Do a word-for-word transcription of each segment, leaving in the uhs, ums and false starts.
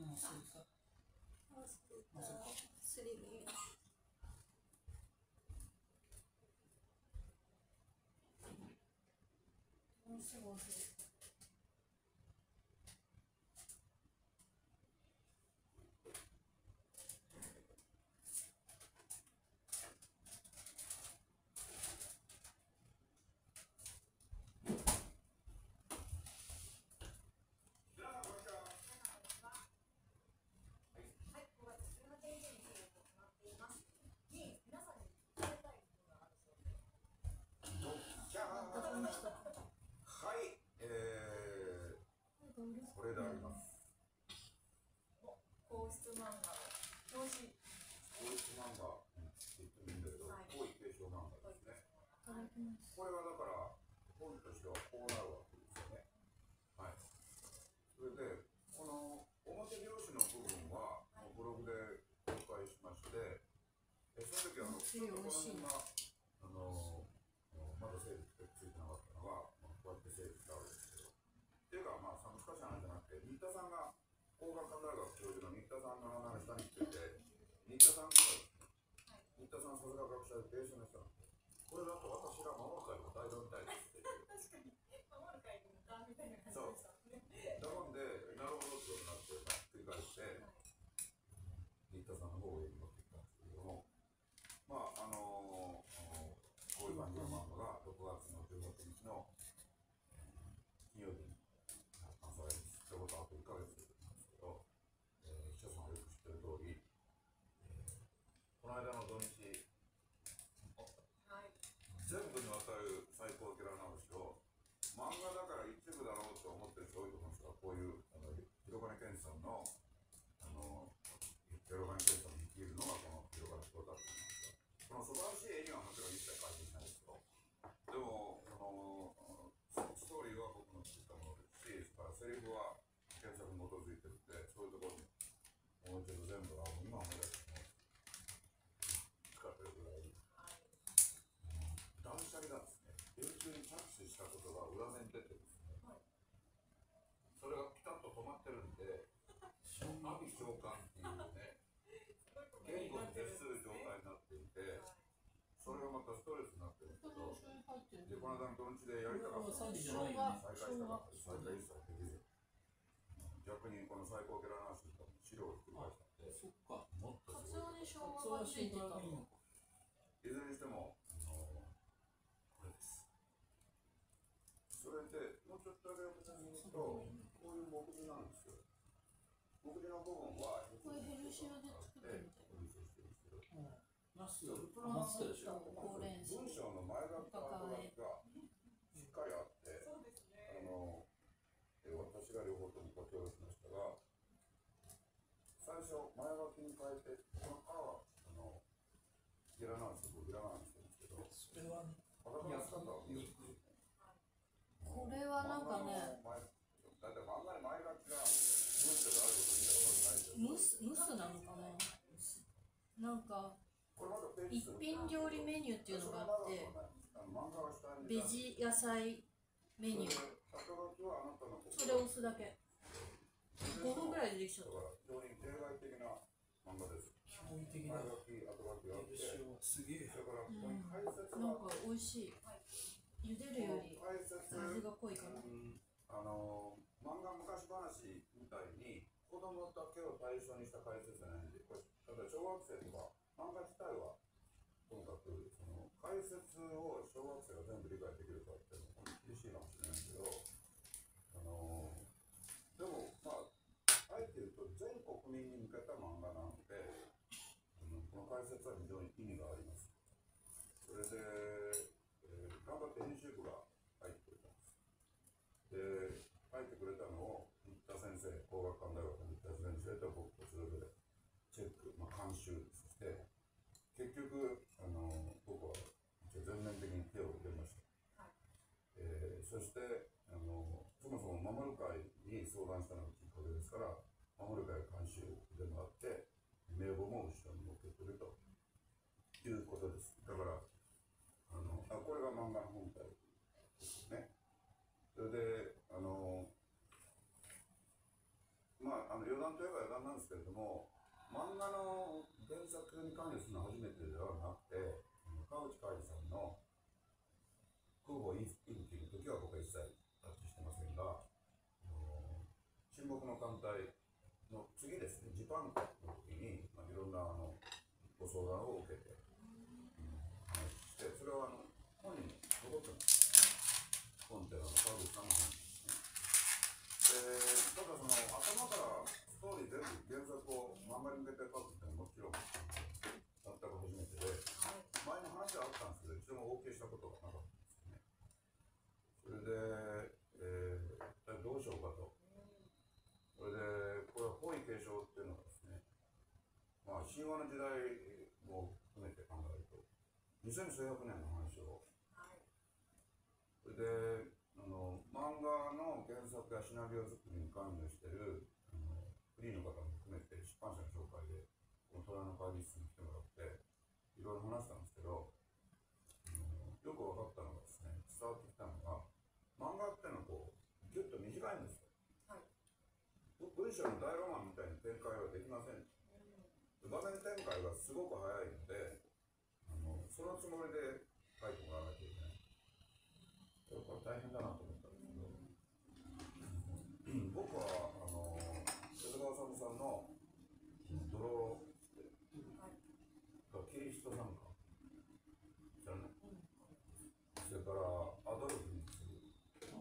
もうすぐさ。 マスクスリム。もうすぐすぐ。 はい、えー、これであります。 皇室漫画の表紙。 皇室漫画って言ってもいいんだけど、皇位継承漫画ですね。これはだから本としてはこうなるわけですよね。はい。それでこの表表紙の部分はブログで公開しまして、えその時あのちょっとこの辺があのまだ整理ついてなかったのが、まあ、こうやって整理してあるんですけど、っていうかまあ難しい話じゃなくて、新田さんが工学科大学教授の新田さんの名前の下について、新田さんとか新田さんさすが学者でベースの人なんで、これだと私が守る会の代表みたいですって言って、 確かに守る会の歌みたいな感じでしたね。 だもんで、なるほどってことになって、繰り返して、新田さんの方を上に持ってきたんですけれども、まああのー、こういう感じの漫画がろくがつのじゅうろくにちの金曜日に発刊されるってことはあといっかげつなんですけど、えー、秘書さんはよく知ってる通り、えー、この間の土日、はい、全部にわたる最高キャラ直しを漫画だから一部だろうと思ってる人多いと思うんですが、こういうあの広金健さんのあの広金健さんに生きるのがこの広金プロだと思いますが、この素晴らしい絵にはもちろん一切書いていないですよ。でもそのストーリーは僕の作ったものですし、それからセリフは原作に基づいてるんで、そういうところにもう一度全部が今思い出して使ってるぐらい、断捨離がですね、永久に着手したことが裏面に出てですね、それがピタッと止まってるんで、阿鼻召喚っていうね、言語に徹する状態になっていて、それがまたストレスになってるんですけど、で、この間の土日でやりたかったのに、再開したかった、再開一切できず、逆にこの最高キャラナースの資料をひっくり返したんで、 そっか。 もっとすごい。 発音に障害がついてたの。 いずれにしても、あのこれです。それで、もうちょっとだけお話に言うと、こういう目次なんですよ。目次の部分は、 これヘルシオで作ってみたい。 ナス、 プロナスでしょ。ほうれん草。 文章の前書きと後書きがしっかりあって、あの私が両方ともご協力しましたが、最初前書きに変えて、このからはあのひらがなにしてひらがなにしてるんですけど、 それはね、 カタカナ使ったら見える。 これはなんかね、 だって漫画に前書きが文章があることにはないですよ。 ムス、ムスなのかな。なんか一品料理メニューっていうのがあって、ベジ野菜メニュー、それを押すだけごふんぐらいでできちゃった。 非常に例外的な漫画です。 驚異的な前書き、後書きがあって、 すげえ。 それからここに解説が、 なんか美味しい。茹でるより味が濃いから。 あの漫画昔話みたいに子供だけを対象にした解説じゃないんで、これ例えば小学生とか漫画自体はともかくその解説を小学生が全部理解できるかっていうのは厳しいかもしれないけど、あのでもまああえて言うと全国民に向けた漫画なので、あのこの解説は非常に意味があります。それで、えー、頑張って編集部が入ってくれたんです。で、書いてくれたのを新田先生、工学館大学の新田先生と僕とそれぞれチェック、まあ、監修して、結局、あの僕は全面的に手を入れました。はい、えー、そしてあの、そもそも守る会に相談したのがきっかけですから、守る会監修でもあって、名簿も後ろに持ってくるということです。だから、あのあこれが漫画の本体ですね。それで、あのまあ、あの余談といえば余談けれども、漫画の原作に関与するのは初めてではなくて、川口海二さんの空母イブキの時は僕は一切タッチしてませんが、沈黙の艦隊の次ですね、ジパンコの時に、まあ、いろんなあのご相談を受けて、うん、話して、それはあの本に残ってます。本っていうのは川口さんの本ですね。で、ただその頭からストーリー全部原作を漫画に向けて書くっていうのはもちろん全く初めてで、前に話はあったんですけど、一度も OK したことがなかったんですよね。それで、えー、どうしようかと。それで、これは皇位継承っていうのがですね、まあ、神話の時代も含めて考えると、にせん数百年の話を、それで、あの漫画の原作やシナリオ作りに関与しているあのフリーの方も含めて出版社の紹介で、この虎の会議室に来てもらって、いろいろ話したんですけど、あのよく分かったのがですね、伝わってきたのが、漫画っていうのはこう、ぎゅっと短いんですよ。文章の大ロマンみたいな展開はできません。場面展開がすごく早いので、あのそのつもりで書いてもらわなきゃいけない。これ大変だなと思ったんですけど、僕はあの江戸川治さんの「泥」がキリスト参加じゃない、それからアドルフに次ぐ、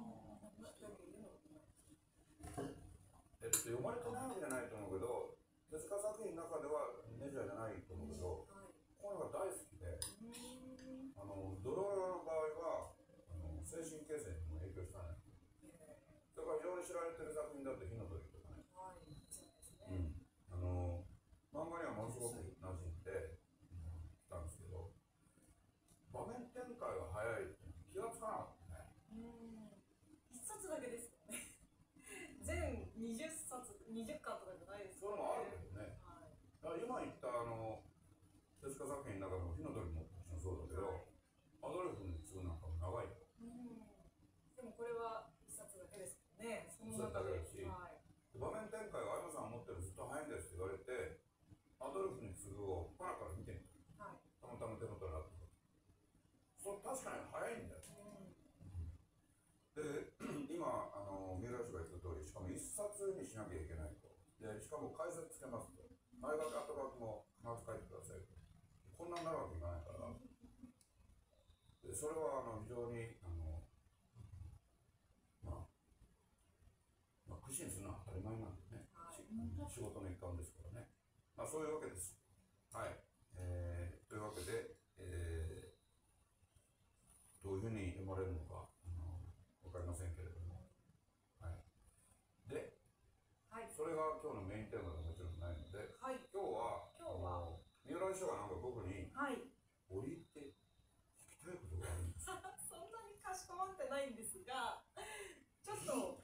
えっと、読まれてないわけじゃないと思うけど、手塚作品の中ではメジャーじゃないと思うけど、こういうのが大好きで、あのドロの場合はあの精神形成にも影響したね。それから非常に知られてる作品だと火の鳥とかね、うん、あの漫画にはものすごく馴染んできたんですけど、場面展開が早いって気がつかなかったね。 一冊だけですよね。全にじゅっさつ、にじゅっかんとかじゃないですか、ね、それもあるけどね。はい、だから今言ったあの手塚作品の中でも火の鳥ももちろんそうだけど、はい、アドルフに次ぐなんかも長いよ。 うん、でもこれは一冊だけですね。その中で。 一冊だけだし、はい、 場面展開が相葉さん持ってるずっと早いんですって言われて、アドルフに次ぐをパラパラ見てみた。はい、たまたま手元にあった。それ確かに早いんだよ。うん、で、今あの三浦氏が言った通り、しかも一冊にしなきゃいけないと。で、しかも解説つけますと。前書き後書きも必ず書いてくださいと。こんなになるわけいかないから。で、それはあの非常にあの、まあ、まあ、苦心するのは当たり前なんでね。はい、仕事の一環ですからね。まあ、そういうわけです。はい。えー、というわけで、えー、どういうふうに読まれるのかあの分かりませんけれども。はい。で、はい、それが今日のメインテーマでもちろんないので、はい、今日は、今日は三浦師匠がなんか僕に、はい、折り入って聞きたいことがあるんです。 そんなにかしこまってないんですが、ちょっと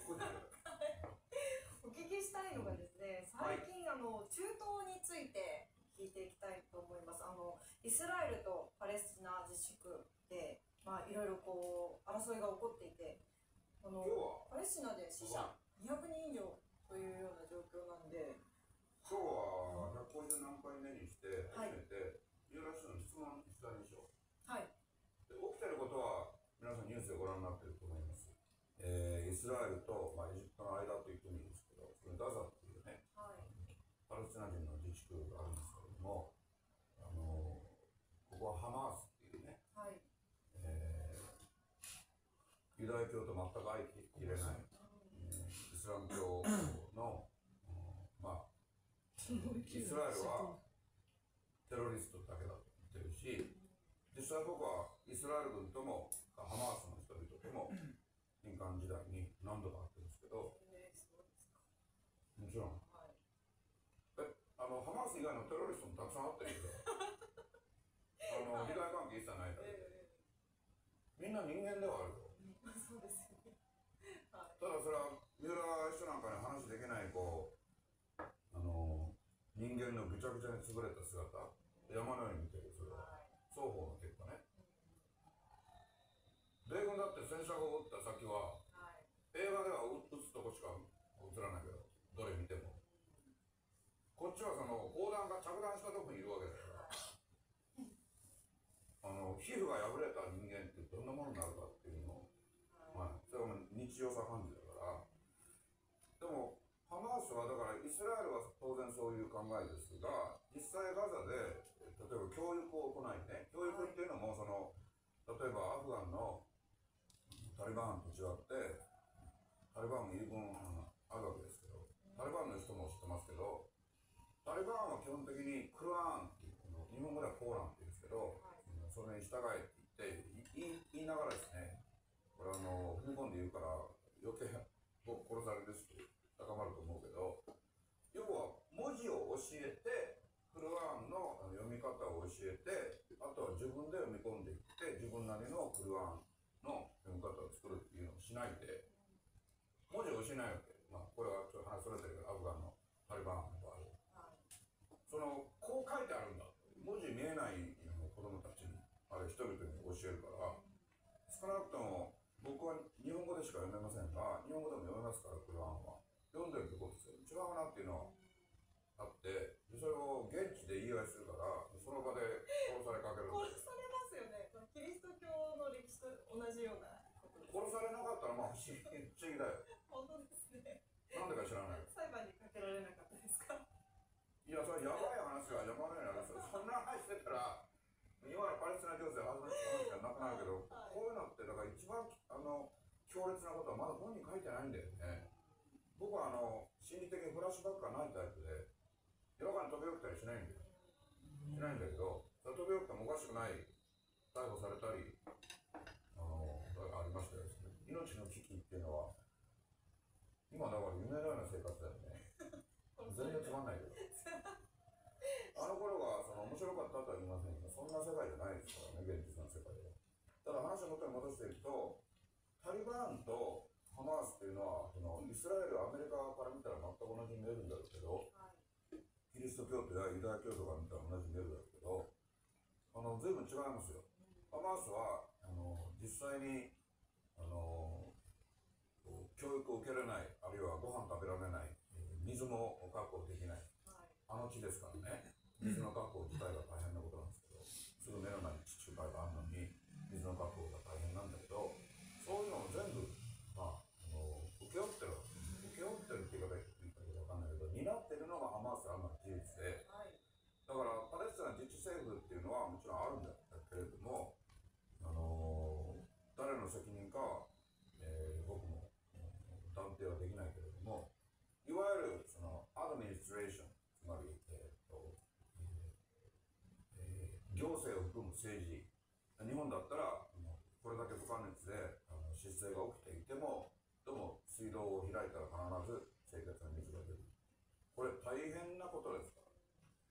お聞きしたいのがですね、最近、はい、あの中東について聞いていきたいと思います。あのイスラエルとパレスチナ自治区で、まあ、いろいろこう争いが起こっていて、あのパレスチナで死者にひゃくにん以上というような状況なんで、 今日はひゃくごじゅう何回目にして初めて三浦氏の質問にしたでしょう。はい。で、起きてることは皆さんニュースでご覧になっていると思います。えー、イスラエルと、まあ、エジプトの間と言ってもいいですけど、それガザっていうね、はい、パレスチナ人の自治区があるんですけれども、あのここはハマースっていうね、はい、えー、ユダヤ教と全く相入れない、えー、イスラム教の、まあ、イスラエルはテロリストだけだと言ってるし、実際僕はイスラエル軍ともハマースの人々とも民間時代に何度か会ってるんですけど、もちろん、はい、えあのハマース以外のテロリストもたくさん会ってるけどあの利害関係一切ないから、えー、みんな人間ではあるよ。 そうですよね。 はい、ただそれは三浦秘書なんかに話できないこうあの人間のぐちゃぐちゃに潰れた姿、山のように見てる。それは双方の結果ね。米軍だって戦車を撃った先は、はい、映画では撃つとこしか映らないけど、どれ見ても着弾したとこにいるわけだから、あの皮膚が破れた人間ってどんなものになるかっていうのを、まあ、それは日常茶飯事だから。でもハマースはだからイスラエルは当然そういう考えですが、実際ガザで例えば教育を行いね、教育っていうのもその例えばアフガンのタリバンと違ってタリバンも言い分あるわけですけど、タリバンの人も知ってますけど、タリバンは基本的にクルアーンっていうの日本語ではコーランって言うんですけど、それに従えって言って言いながらですね、これあの踏み込んで言うから余計殺されるリスク高まると思うけど、要は文字を教えてクルアンの読み方を教えて、あとは自分で読み込んでいって自分なりのクルアンの読み方を作るっていうのをしないで、文字を教えないわけ。まあこれはちょっと話それてるけど、アフガンのタリバンの場合はそのこう書いてあるんだ、文字見えない子供たちにあれ人々に教えるから、少なくとも僕は日本語でしか読めませんが、日本語でも読めますから、クルアンは読んでるってことですよ。違うなっていうのはあって、それを現地で言い合いするから、その場で殺されかけるんで。 殺されますよね。キリスト教の歴史と同じようなことです。 殺されなかったらまあ不思議不思議だよ。 本当ですね。 なんでか知らない。 裁判にかけられなかったですか。 いや、それやばい話が山のようにあるんですよ。そんな話してたら今のパレスチナ情勢話がなくなるけど、 はい、 こういうのってだから一番あの強烈なことはまだ本に書いてないんだよね。僕はあの心理的にフラッシュバックがないタイプで、夜中に飛び起きたりしないんだよ。しないんだけど、飛び起きてもおかしくない、逮捕されたりあのありましたよ。命の危機っていうのは今だから夢のような生活だよね。全然つまんないけど。あの頃はその面白かったとは言いませんが、そんな世界じゃないですからね、現実の世界では。ただ話を元に戻していくと、タリバンとハマースっていうのはそのイスラエル、アメリカから見たら全く同じに見えるんだろうけど、 はい、 キリスト教徒やユダヤ教徒から見たら同じに見えるんだろうけど、あの随分違いますよ。ハマースはあの実際にあの教育を受けられない、あるいはご飯食べられない、水も確保できない、 はい、 あの地ですからね。水の確保自体が大変なことなんですけど、すぐ目の前に地中海があるのに水の確保が大変なんだけど、そういうのを全部、まあ、あの請け負ってる請け負ってるって言い方言ったけど分かんないけど、担ってるのがハマースあるのは事実で、 はい、 だからパレスチナ自治政府っていうのはもちろんあるんだけれども、あの誰の責任かは、えー、僕も断定はできないけれども、いわゆるそのアドミニストレーション、つまり、えーとえー、行政を含む政治、日本だったらこれだけ不可熱であの失勢が起きていても、どうも水道を開いたら必ず清潔な水が出る。これ大変なことですから、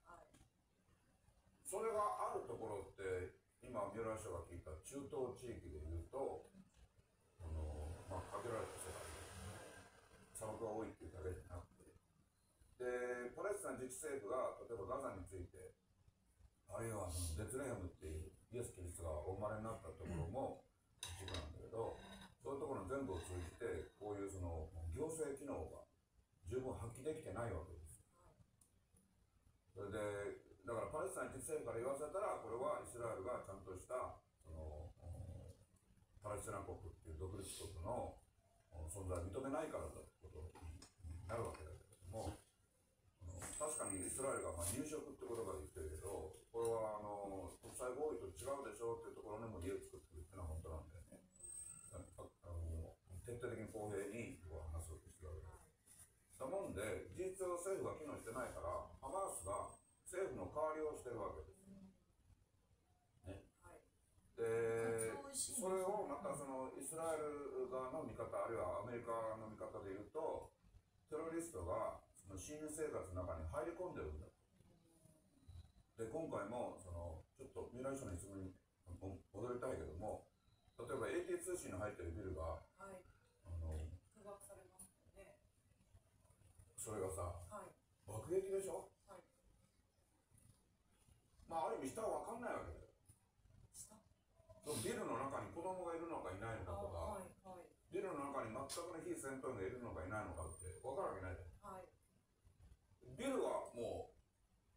はい、 それがあるところって今三浦社が聞いた中東地域でいうと、あの、まあ、限られた世界で砂漠が多いっていうだけじゃなくて、でパレスチナ自治政府が例えばガザについて、あるいはそのベツレヘムっていうイエス・キリストがお生まれになったところも一部なんだけど、そういうところの全部を通じてこういうその行政機能が十分発揮できてないわけです。それでだからパレスチナ自治政府から言わせたら、これはイスラエルがちゃんとしたそのパレスチナ国っていう独立国の存在を認めないからだってことになるわけだけれども、確かにイスラエルがまあ入植って言葉で言ってるけど、これはあの国際合意と違うでしょうっていうところにも家を作ってるっていうのは本当なんだよね。あの徹底的に公平に話そうとしてるわけです。だもんで事実上政府が機能してないから、ハマースが政府の代わりをしてるわけです。ね。 はい、 で、それをまたそのイスラエル側の見方、あるいはアメリカの見方で言うと、テロリストがその市民生活の中に入り込んでるんだ。で、今回もそのちょっと未来書の質問に戻りたいけども、例えば エーティー 通信に入ってるビルが、 はい、 あの空爆されましたよね。 それがさ、 はい、 爆撃でしょ。 はい、 まあある意味下は分かんないわけだよ。 下、 そのビルの中に子供がいるのかいないのかとか、 はい、はい、 ビルの中に全くの非戦闘員がいるのかいないのかって分かるわけないじゃん。 はい、 ビルはもう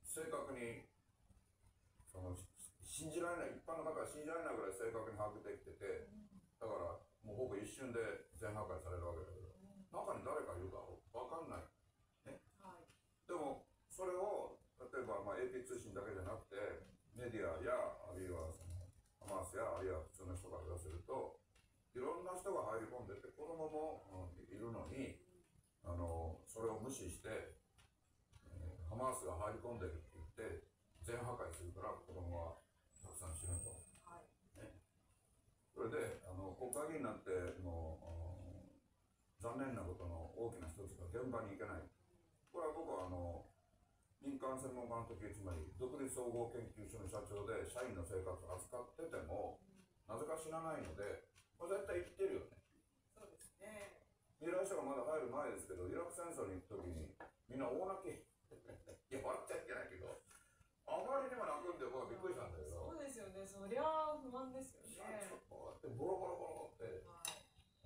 正確にその信じられない、一般の方は信じられないぐらい正確に把握できてて、だからもうほぼ一瞬で全破壊されるわけだけど、中に誰がいるか分かんない、ね、はい、でもそれを例えばまあ エーピー 通信だけじゃなくてメディアやあるいはそのハマースやあるいは普通の人から言わせると、いろんな人が入り込んでて子供も、うん、いるのに、あのそれを無視して、えー、ハマースが入り込んでるって言って全破壊するから子供はたくさん死ぬと、はいね、それであの国会議員なんてもう残念なことの大きな一つが現場に行けない。これは僕はあの民間専門家の時、つまり独立総合研究所の社長で社員の生活を扱っててもなぜか知らないので、これ絶対言ってるよね。 そうですね。 未来者がまだ入る前ですけど、イラク戦争に行く時にみんな大泣きいや笑っちゃいけないけど、あまりにも泣くんで僕はびっくりしたんだけど、 そうですよね。そりゃ不安ですよね。 こうやってボロボロボロって、はい、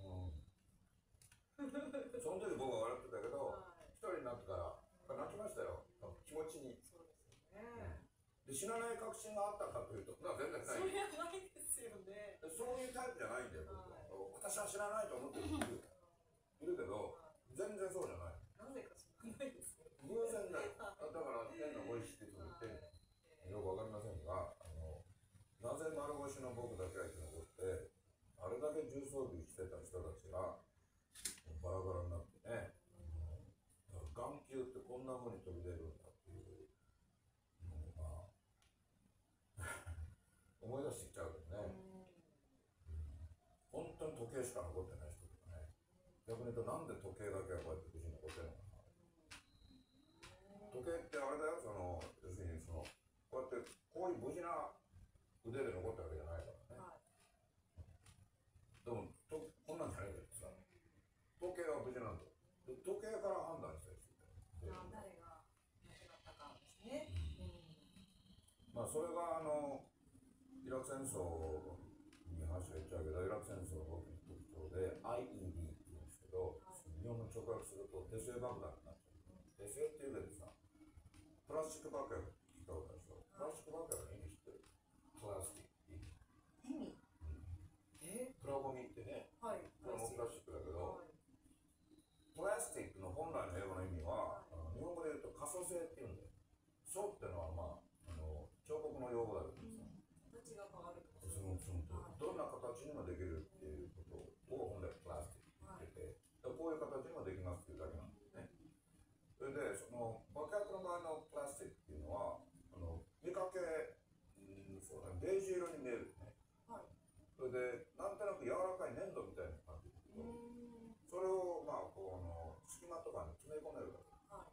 うん、その時僕は笑ってたけど、一、はい、人になってから泣きましたよ、気持ちに。そうですよね、うん、で死なない確信があったかというと、まあ、全然ない。 それはないですよね。 そういうタイプじゃないんだよ、僕は。私は知らないと思ってる人いるいるけど、全然そうじゃない。 なぜか知らないですね。 偶然だよ。だから変なご意識と言ってよくわかりませんが、あのなぜ丸腰の僕だけが生き残って、あれだけ重装備してた人たちがバラバラになってね、うん、眼球ってこんな風に飛び出るんだっていうのを、まあ思い出してきちゃうけどね、うん、本当に時計しか残ってない人とかね、逆に言うとなんで時計だけはこうやって無事に残ってるのかな。時計ってあれだよ、その要するにそのこうやってこういう無事な腕で残ったわけじゃないからね、はい、でもとこんなんじゃないけどさ、時計は無事なんだ。で時計から判断したりしてたよ。 誰が亡くなったかですね、 うん、まあそれがあのイラク戦争に話がいっちゃうけど、イラク戦争の大きな特徴で アイイーディー って言うんですけど、はい、日本の直訳すると手製爆弾になっちゃう。手製っていうけどさ、プラスチック爆薬聞いたことあるでしょ。プラスチック爆薬の意味知ってる？プラスティック意味。 意味？うん、え？ プラゴミってね、はい、これもプラスチックだけど、はい、プラスティックの本来の英語の意味は、はい、日本語で言うと可塑性っていうんだよ。塑っていうのはまあ、あの彫刻の用語だけどさ、 うん、形が変わるとか、 そのそのどんな形にもできるっていうことを本来プラスティックって言ってて、はい、こういう形にもできますっていうだけなんですね。それでその爆薬の場合のプラスチックっていうのはあの見かけ、うん、そうだね、ベージュ色に見えるね、はい、それでなんとなく柔らかい粘土みたいな感じですけど、それをまあこうの隙間とかに詰め込めるわけ、はい、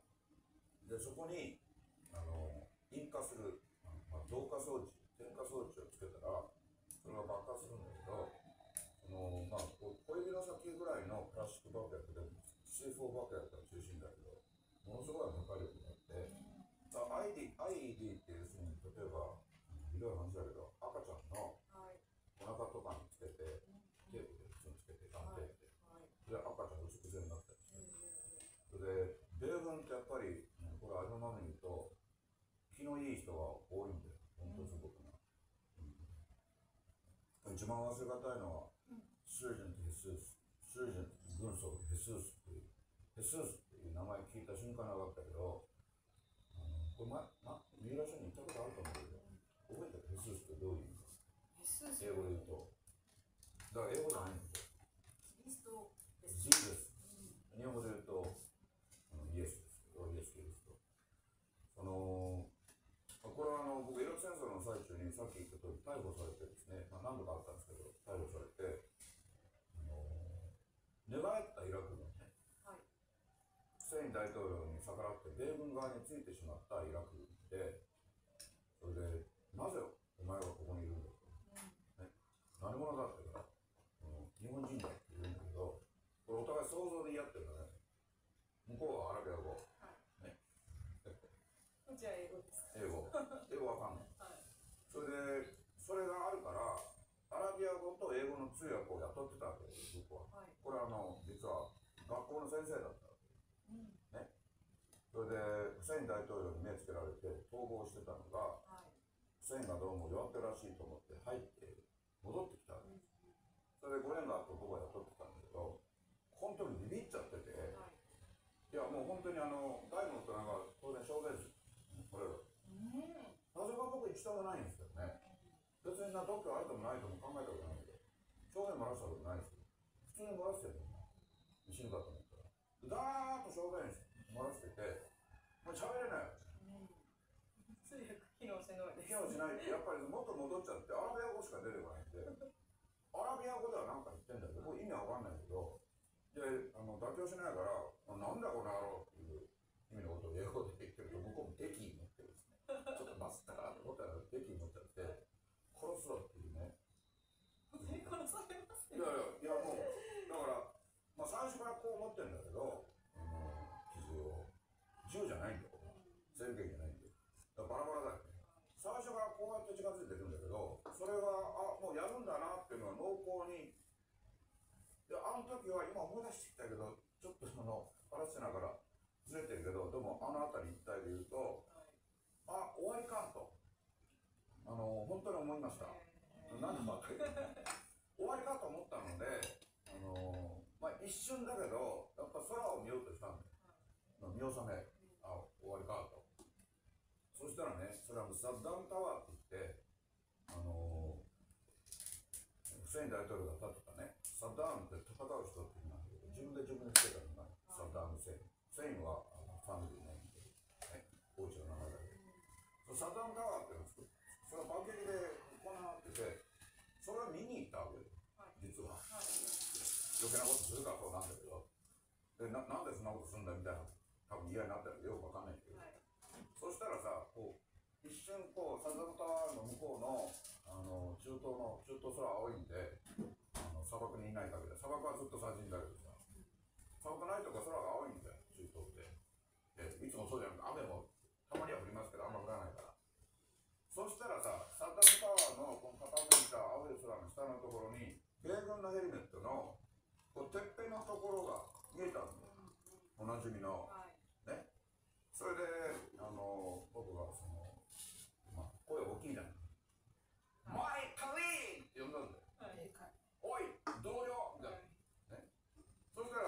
でそこにあの引火する、まあ、導火装置、点火装置をつけたらそれが爆発するんだけど、そのまあ小指の先ぐらいのプラスチック爆薬でも シーフォー 爆薬が中心だけど、ものすごい破壊力があって、アイディー アイイーディー っていうふうに、例えばひどい話だけど赤ちゃんのお腹とかにつけて、テープで普通につけてガムテープで、で赤ちゃんがうつ伏せになったりして、それで米軍ってやっぱりこれありのままに言うと気のいい人が多いんだよ、本当すごくな、うん、一番忘れがたいのは、うん、スージェント・ヘスース、スージェント軍曹ヘスースっていうヘスースっていう名前聞いた瞬間なかったけど、あのこれま、ま、三浦署に行ったことあると思うけど、覚えてる？ヘスースってどういう意味か。英語で言うと。だから英語じゃないんですよ。キリストです。ジーザス。日本語で言うと、イエスですけど、イエス・キリスト。あのこれはあの僕、イラク戦争の最中にさっき言った通り逮捕されてですね、まあ、何度かあったんですけど、逮捕されて、あの寝返ったイラク軍ね、はい、フセイン大統領に逆らって米軍側についてしまったイラク軍で、それで、なぜお前はここにいるんだと、ね、何者だって言うから、日本人だって言うんだけど、これお互い想像で言い合ってるんだね。向こうはアラビア語、はい、ね、 こちら英語です。 英語、英語わかんない。はい、それで、それがあるから、アラビア語と英語の通訳を雇ってたわけです、僕は。はい、これはあの実は学校の先生だったわけです、うん、ね。そそれでフセイン大統領に目つけられて逃亡してたのが、 はい。 フセインがどうも弱ってるらしいと思って入って戻ってきたんです。それでごねんが後僕は雇ってたんだけど、本当にビビっちゃってて、 はい。 いやもう本当にあの大の大人が当然証明です。これは。 うん。 謎が僕一度もないんですよね。別にな、特許あるともないとも考えたことないけど、証言漏らしたことないですよ。普通に漏らしてるの。死ぬかと思ったら。ダーッと証言漏らしてて、もう喋れない。 通訳機能しないです。 機能しないって、やっぱりもっと戻っちゃって、アラビア語しか出てこないんで、アラビア語では何か言ってんだけど、これ意味わかんないけど、で、あの妥協しないから、なんだこの野郎っていう意味のことを英語で言ってると、向こうも敵意持ってるんですね。ちょっとマスターと思ったら敵意持っちゃって、殺すわっていうね。 本当に殺されますいやいや、いやもう、だから、まあ、最初からこう思ってるんだけど、あの傷を、銃じゃないんだよ、戦剣じゃないんだよ。だからバラバラだよね。最初からこうやって近づいてるんだけど、それが、あ、もうやるんだなっていうのが濃厚に、で、あの時は今思い出してきたけど、ちょっとその、パラスチナからずれてるけど、でもあの辺り一帯で言うと、あ、終わりかと、あの、本当に思いました。なんでかって終わりかと思ったので、あのまあ、一瞬だけど、やっぱ空を見ようとしたんだよ。見納め、あ、終わりかと。そしたらね、それはサッダムタワーって言って、あのフセイン大統領が建てたね、サッダームって戦う人って意味なんだけど、自分で自分につけたのがサッダーム・フセイン。フセインはあのファミリーネームで、ね、王子の名前だけど、サッダムタワーっていうのを作って、それは爆撃で行ってて、それを見に行ったわけです、実は。余計なことするからそうなんだけど、で な, なんでそんなことするんだみたいな、多分嫌になったらよくわかんないけど、はい、そしたらさ、こう一瞬こうサザンタワーの向こうの、あの中東の中東空青いんで、あの砂漠にいない限り、砂漠はずっと最人だけどさ、砂漠ないとか空が青いんだよ、中東って。でいつもそうじゃなくて、雨もたまには降りますけど、あんま降らないから。そしたらさ、サザンタワーのこの傾いた青い空の下のところに、米軍のヘルメットのこうてっぺんのところが見えたんだよ。おなじみの。ね。それで、あの、僕がその、まあ、声大きいじゃん。マイカリーって呼んだんだよ。はい、おい、同僚みたいな。ね。そしたら、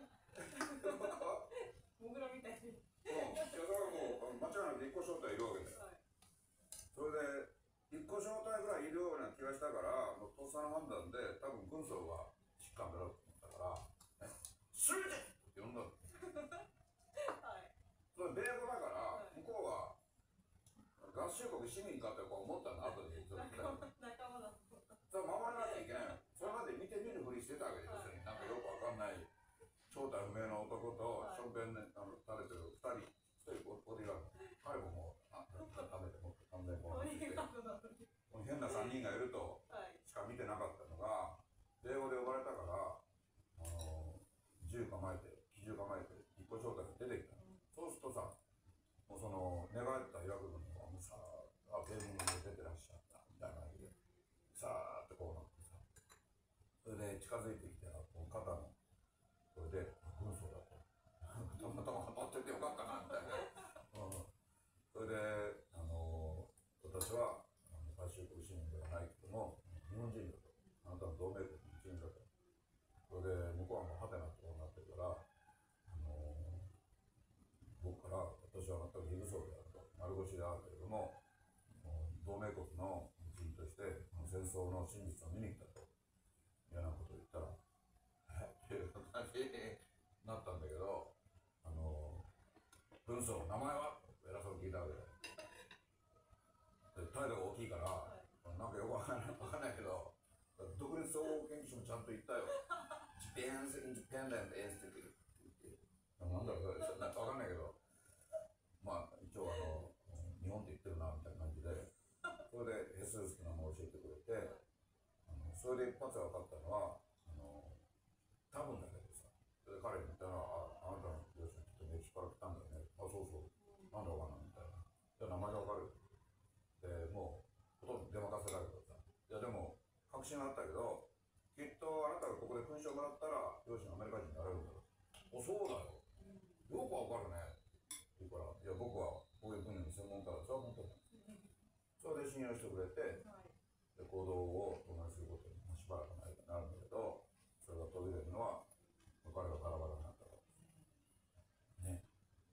モグラみたいに。 うん。いや、だからもう、間違いなく一個正体いるわけだよ。はい、それで、一個正体ぐらいいるような気がしたから、もうとっさの判断で、多分軍曹が疾患だろうと思ったから、ね。シュージって呼んだんだよ。はい。それ米語だから、向こうは合衆国市民かって思ったんだ、後で。仲間だと思った。それ守らなきゃいけないの。それまで見て見ぬふりしてたわけですよね。なんかよくわかんない正体不明の男としょんべんね、あの垂れてるふたり、ひとりボディーガード、彼ももう、あ、食べても完全にこうして、変なさんにんがいるとしか見てなかったのが、英語で呼ばれたから、あの銃構えて、機銃構えて、一個正体が出てきた。そうするとさ、もうその寝返ったイラク軍の方もさ、あ、米軍が出てらっしゃったみたいな感じで、さーってこうなってさ、それで近づいてきて、この肩の、これで、軍曹だと。たまたま当たっててよかったな、みたいな。うん、それで、あのー、私は、合衆国市民ではないけども、日本人だと。あなたの同盟国の一員だと。それで、向こうはもうハテナってことになってるから、あのー、僕から私は全く非武装であると、丸腰であるけれども、同盟国の一員として戦争の真実を見に来たというようなことを言ったら、えっていう感じになったんだけど、あの軍曹の名前は偉そうに聞いたわけで、で態度が大きいから、なんかよくわかんない、わかんないけど、独立総合研究所もちゃんと言ったよ。Japan's Independent Institute って言って、なんだろう、なんかわかんないけど、まあ一応あの日本って言ってるなみたいな感じで、それでヘスースって名前を教えてくれて、あのそれで一発で分かったのは、あの多分だけどさ、それで彼に言ったら、あ、あなたの両親きっとメキシコから来たんだよね。あ、そうそう、なんでわかんないみたいな。じゃあ名前が分かる。で、もうほとんど出任せだけどさ、いやでも確信があったけど、きっとあなたがここで勲章もらったら両親アメリカ人になれるんだろう。お、そうだよ。よくわかるね。言っ言うから、いや、僕はこういう分野の専門家だとは思ってた。それで信用してくれて、で行動を友達することにしばらくないかなるんだけど、それが途切れるのは、彼がバラバラになったから。ね。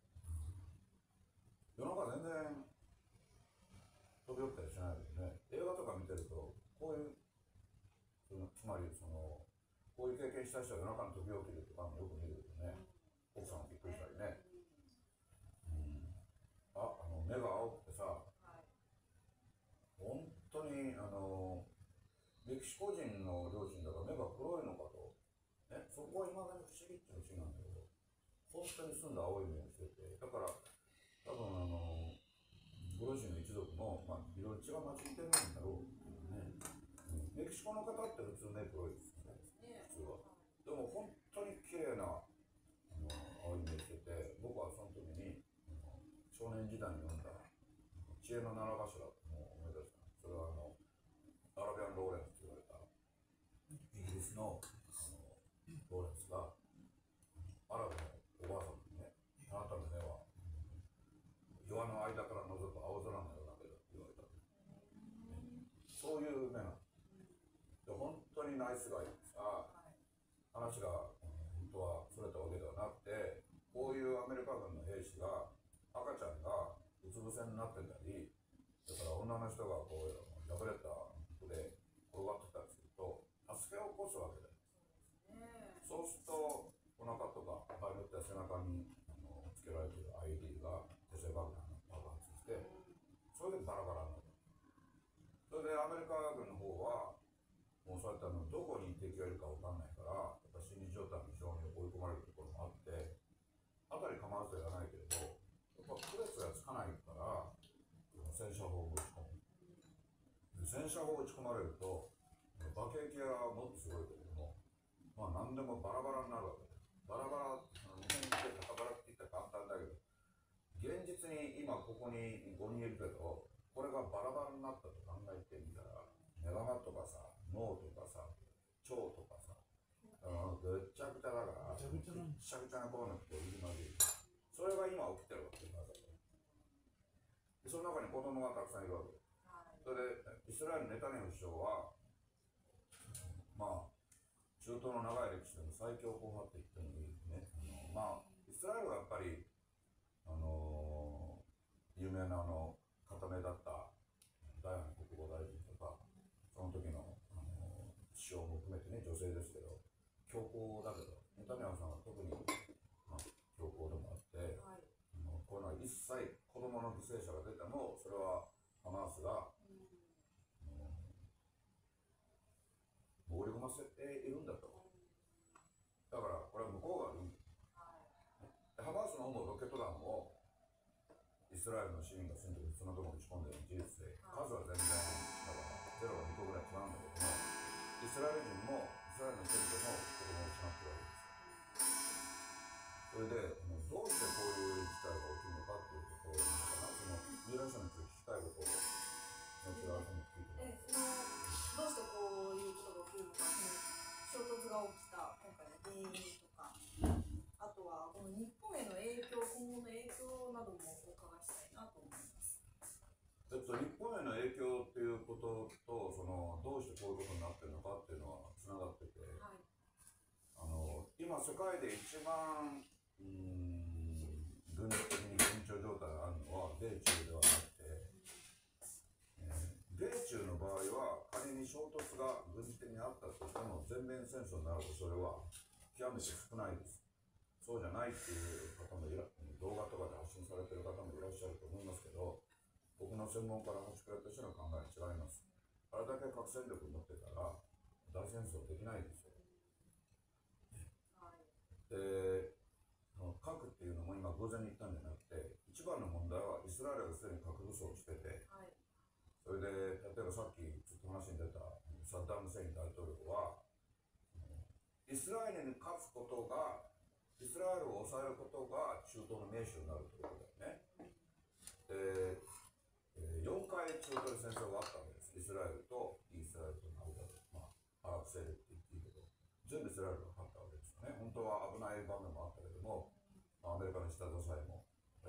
世の中全然飛び寄ったりしないけどね、映画とか見てると、こういう、そのつまりその、こういう経験した人は夜中に飛び起きるとかもよく見るけどね、奥さんがびっくりしたりね。うん、あ、あの目が青くてさ、本当にあのメキシコ人の両親だから目が黒いのかと、ね、そこはいまだに不思議っていうの不思議なんだけど、本当に澄んだ青い目をしてて、だから多分あのご両親の一族も、まあ、いろいろ血が混じってるんだろうけどね、うん、メキシコの方って普通目黒いですよね、普通は。でも本当に綺麗なあの青い目してて、僕はその時にあの少年時代に読んだ知恵の七頭ってもう思い出した。それはあのアラビアン・ローレンスと言われたイギリスのあのローレンスがアラブのおばあさんにね、あなたの目は岩の間から覗く青空のようだけどって言われた、ね、そういう目なんで、本当にナイスガイですが、話が本当はそれたわけではなくて、こういうアメリカ軍の兵士が赤ちゃんがうつ伏せになってたり、だから女の人がこう破れた服で転がってたりすると助けを起こすわけだよ。そうするとお腹とか場合によっては背中にあのつけられている アイディー が手製爆弾が爆発して、それでバラバラになる。それでアメリカ軍の方はもうそうやってあのどこに敵がいるか分かんないから、やっぱ心理状態に非常に追い込まれるところもあって、あたり構わずではないけれど、やっぱ区別がつかないから、戦車砲を撃ち込む。戦車砲を撃ち込まれると、爆撃はもっとすごいけれども、まあ何でもバラバラになるわけです。バラバラ、日本に来てバラバラって言ったら簡単だけど、現実に今ここにごにんいるけど、これがバラバラになったと考えてみたら、目玉とかさ、脳とかさ、腸とかさ、ぐっちゃぐちゃだから、ぐっちゃぐちゃなこうなって入り混じる。それが今起きてるわけです。その中に子供がたくさんいるわけです。それでイスラエルネタニヤフ首相は、まあ中東の長い歴史でも最強硬派って言ってもいいね。あのまあイスラエルはやっぱりあのー、有名なあの固めだったダイアナ国防大臣とか、その時の、あのー、首相も含めてね、女性ですけど強硬だけど、ネタニヤフさんは特に、まあ、強硬でもあって、はい、こういうのは一切子供の犠牲者が出ても、それはハマースが、うん、放り込ませているんだと。だからこれは向こうが悪いんだ。ハマースの方もロケット弾をイスラエルの市民が住んでるそのところに打ち込んでる事実で、数は全然だからゼロがにこぐらい違うんだけども、イスラエル人もイスラエルの人々も子供を失ってるわけです。それでどうしてこういう事態が起きるのかっていうことを、そのユーラシャについて聞きたいことを、そちらに聞いてもらって。 どうしてこういうことが起きるのか、その衝突が起きた今回の原因とか、あとはこの日本への影響、今後の影響などもお伺いしたいなと思います。 えっと、日本への影響っていうことと、そのどうしてこういうことになってるのかっていうのはつながってて、はい、あの今世界で一番うーん軍事的に緊張状態があるのは米中ではなくて、えー、米中の場合は仮に衝突が軍事的にあったとしても全面戦争になる恐れは極めて少ないです。そうじゃないっていう方もいら、動画とかで発信されている方もいらっしゃると思いますけど、僕の専門家の端くらとしての考えは違います。あれだけ核戦力を持ってたら大戦争できないですよ。で、核っていうのも今偶然に言ったんじゃなくて、一番の問題はイスラエルがすでに核武装をしてて、はい、それで例えばさっきちょっと話に出たサッダム・フセイン大統領は、イスラエルに勝つことが、イスラエルを抑えることが中東の盟主になるということだよね。で、よんかい中東で戦争があったわけです。イスラエルとイスラエルとの間で、まあ、アラブ勢力って言っていいけど、全部イスラエルが勝ったわけですよね。本当は危ない場面もあったけども、アメリカの下支えもやっぱり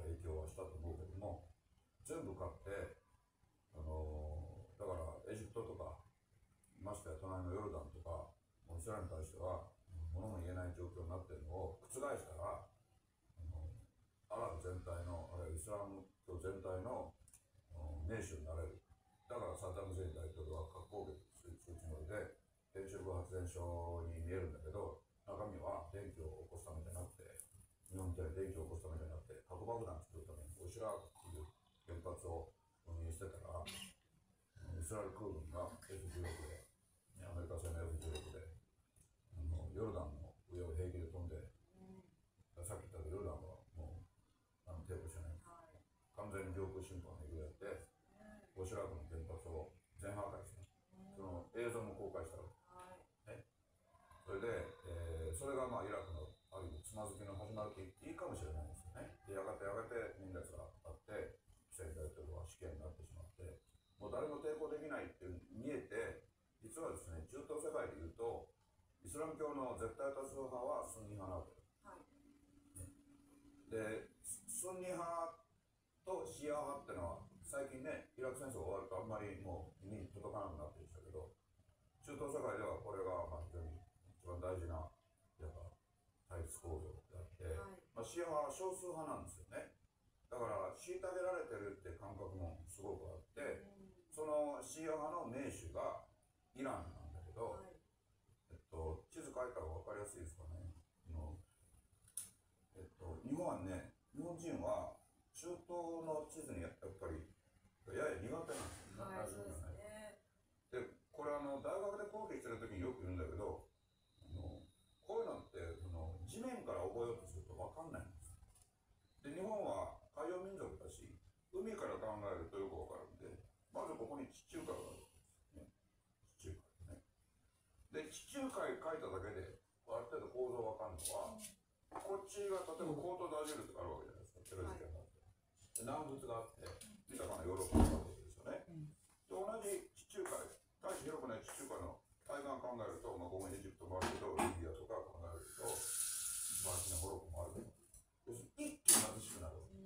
影響はしたと思うけども、全部買って、あのー、だからエジプトとか、ましてや隣のヨルダンとか、イスラエルに対しては、物も言えない状況になっているのを覆したら、あのアラブ全体の、あるいはイスラム教全体の名手になれる。だからサダム・フセイン大統領は核攻撃するつもりで、原子力発電所に見えるんだけど、中身は電気を起こすためじゃなくて、日本みたいに電気を起こすためじゃなくて、核爆弾作るために、オシラークっていう原発を運営してたら、イスラエル空軍が エフじゅうろく で、アメリカ製の エフじゅうろく で、あのヨルダンの上を平気で飛んで、さっき言ったけど、ヨルダンはもうあの抵抗しない。完全に領空侵犯のエリアで、オシラークの原発を全破壊して、その映像も公開したわけ。ね、それで、えー、それがまあイラクのある意味つまずきの始まると言っていいかもしれないんですよね。でやがてやがて年月が経って、フセイン大統領は死刑になってしまって、もう誰も抵抗できないって見えて、実はですね、中東世界でいうと、イスラム教の絶対多数派はスンニ派なわけです。はいね、で、スンニ派とシア派ってのは、最近ね、イラク戦争が終わるとあんまりもう耳に届かなくなってきたけど、中東世界ではこれがまあ非常に一番大事なやっぱ対立構造であって、はい、まあ、シア派は少数派なんですよね。だから虐げられてるって感覚もすごくあって、うん、そのシア派の名手がイランなんだけど、はい、えっと、地図書いたら分かりやすいですかね。のえっと、日本はね、日本人は中東の地図にやっぱりやや苦手なんですよ。はい、そうですね。で、これあの大学で講義してるときによく言うんだけど、あのこういうのってその地面から覚えようとすると分かんないんです。で、日本は海洋民族だし、海から考えるとよく分かるんで、まずここに地中海があるんですね。地中海ね。で、地中海書いただけである程度構造分かるのは、こっちが例えばコートダジュールとかあるわけじゃないですか。テロ事件があって。南仏があって、豊かなヨーロッパがあるわけですよね。うん、で同じ地中海、大して広くない地中海の海岸考えると、まあ、ここにエジプトもあるけど、リビアとか考えると、素晴らしなモロッコもあるけど、要するに一気に貧しくなるわけです。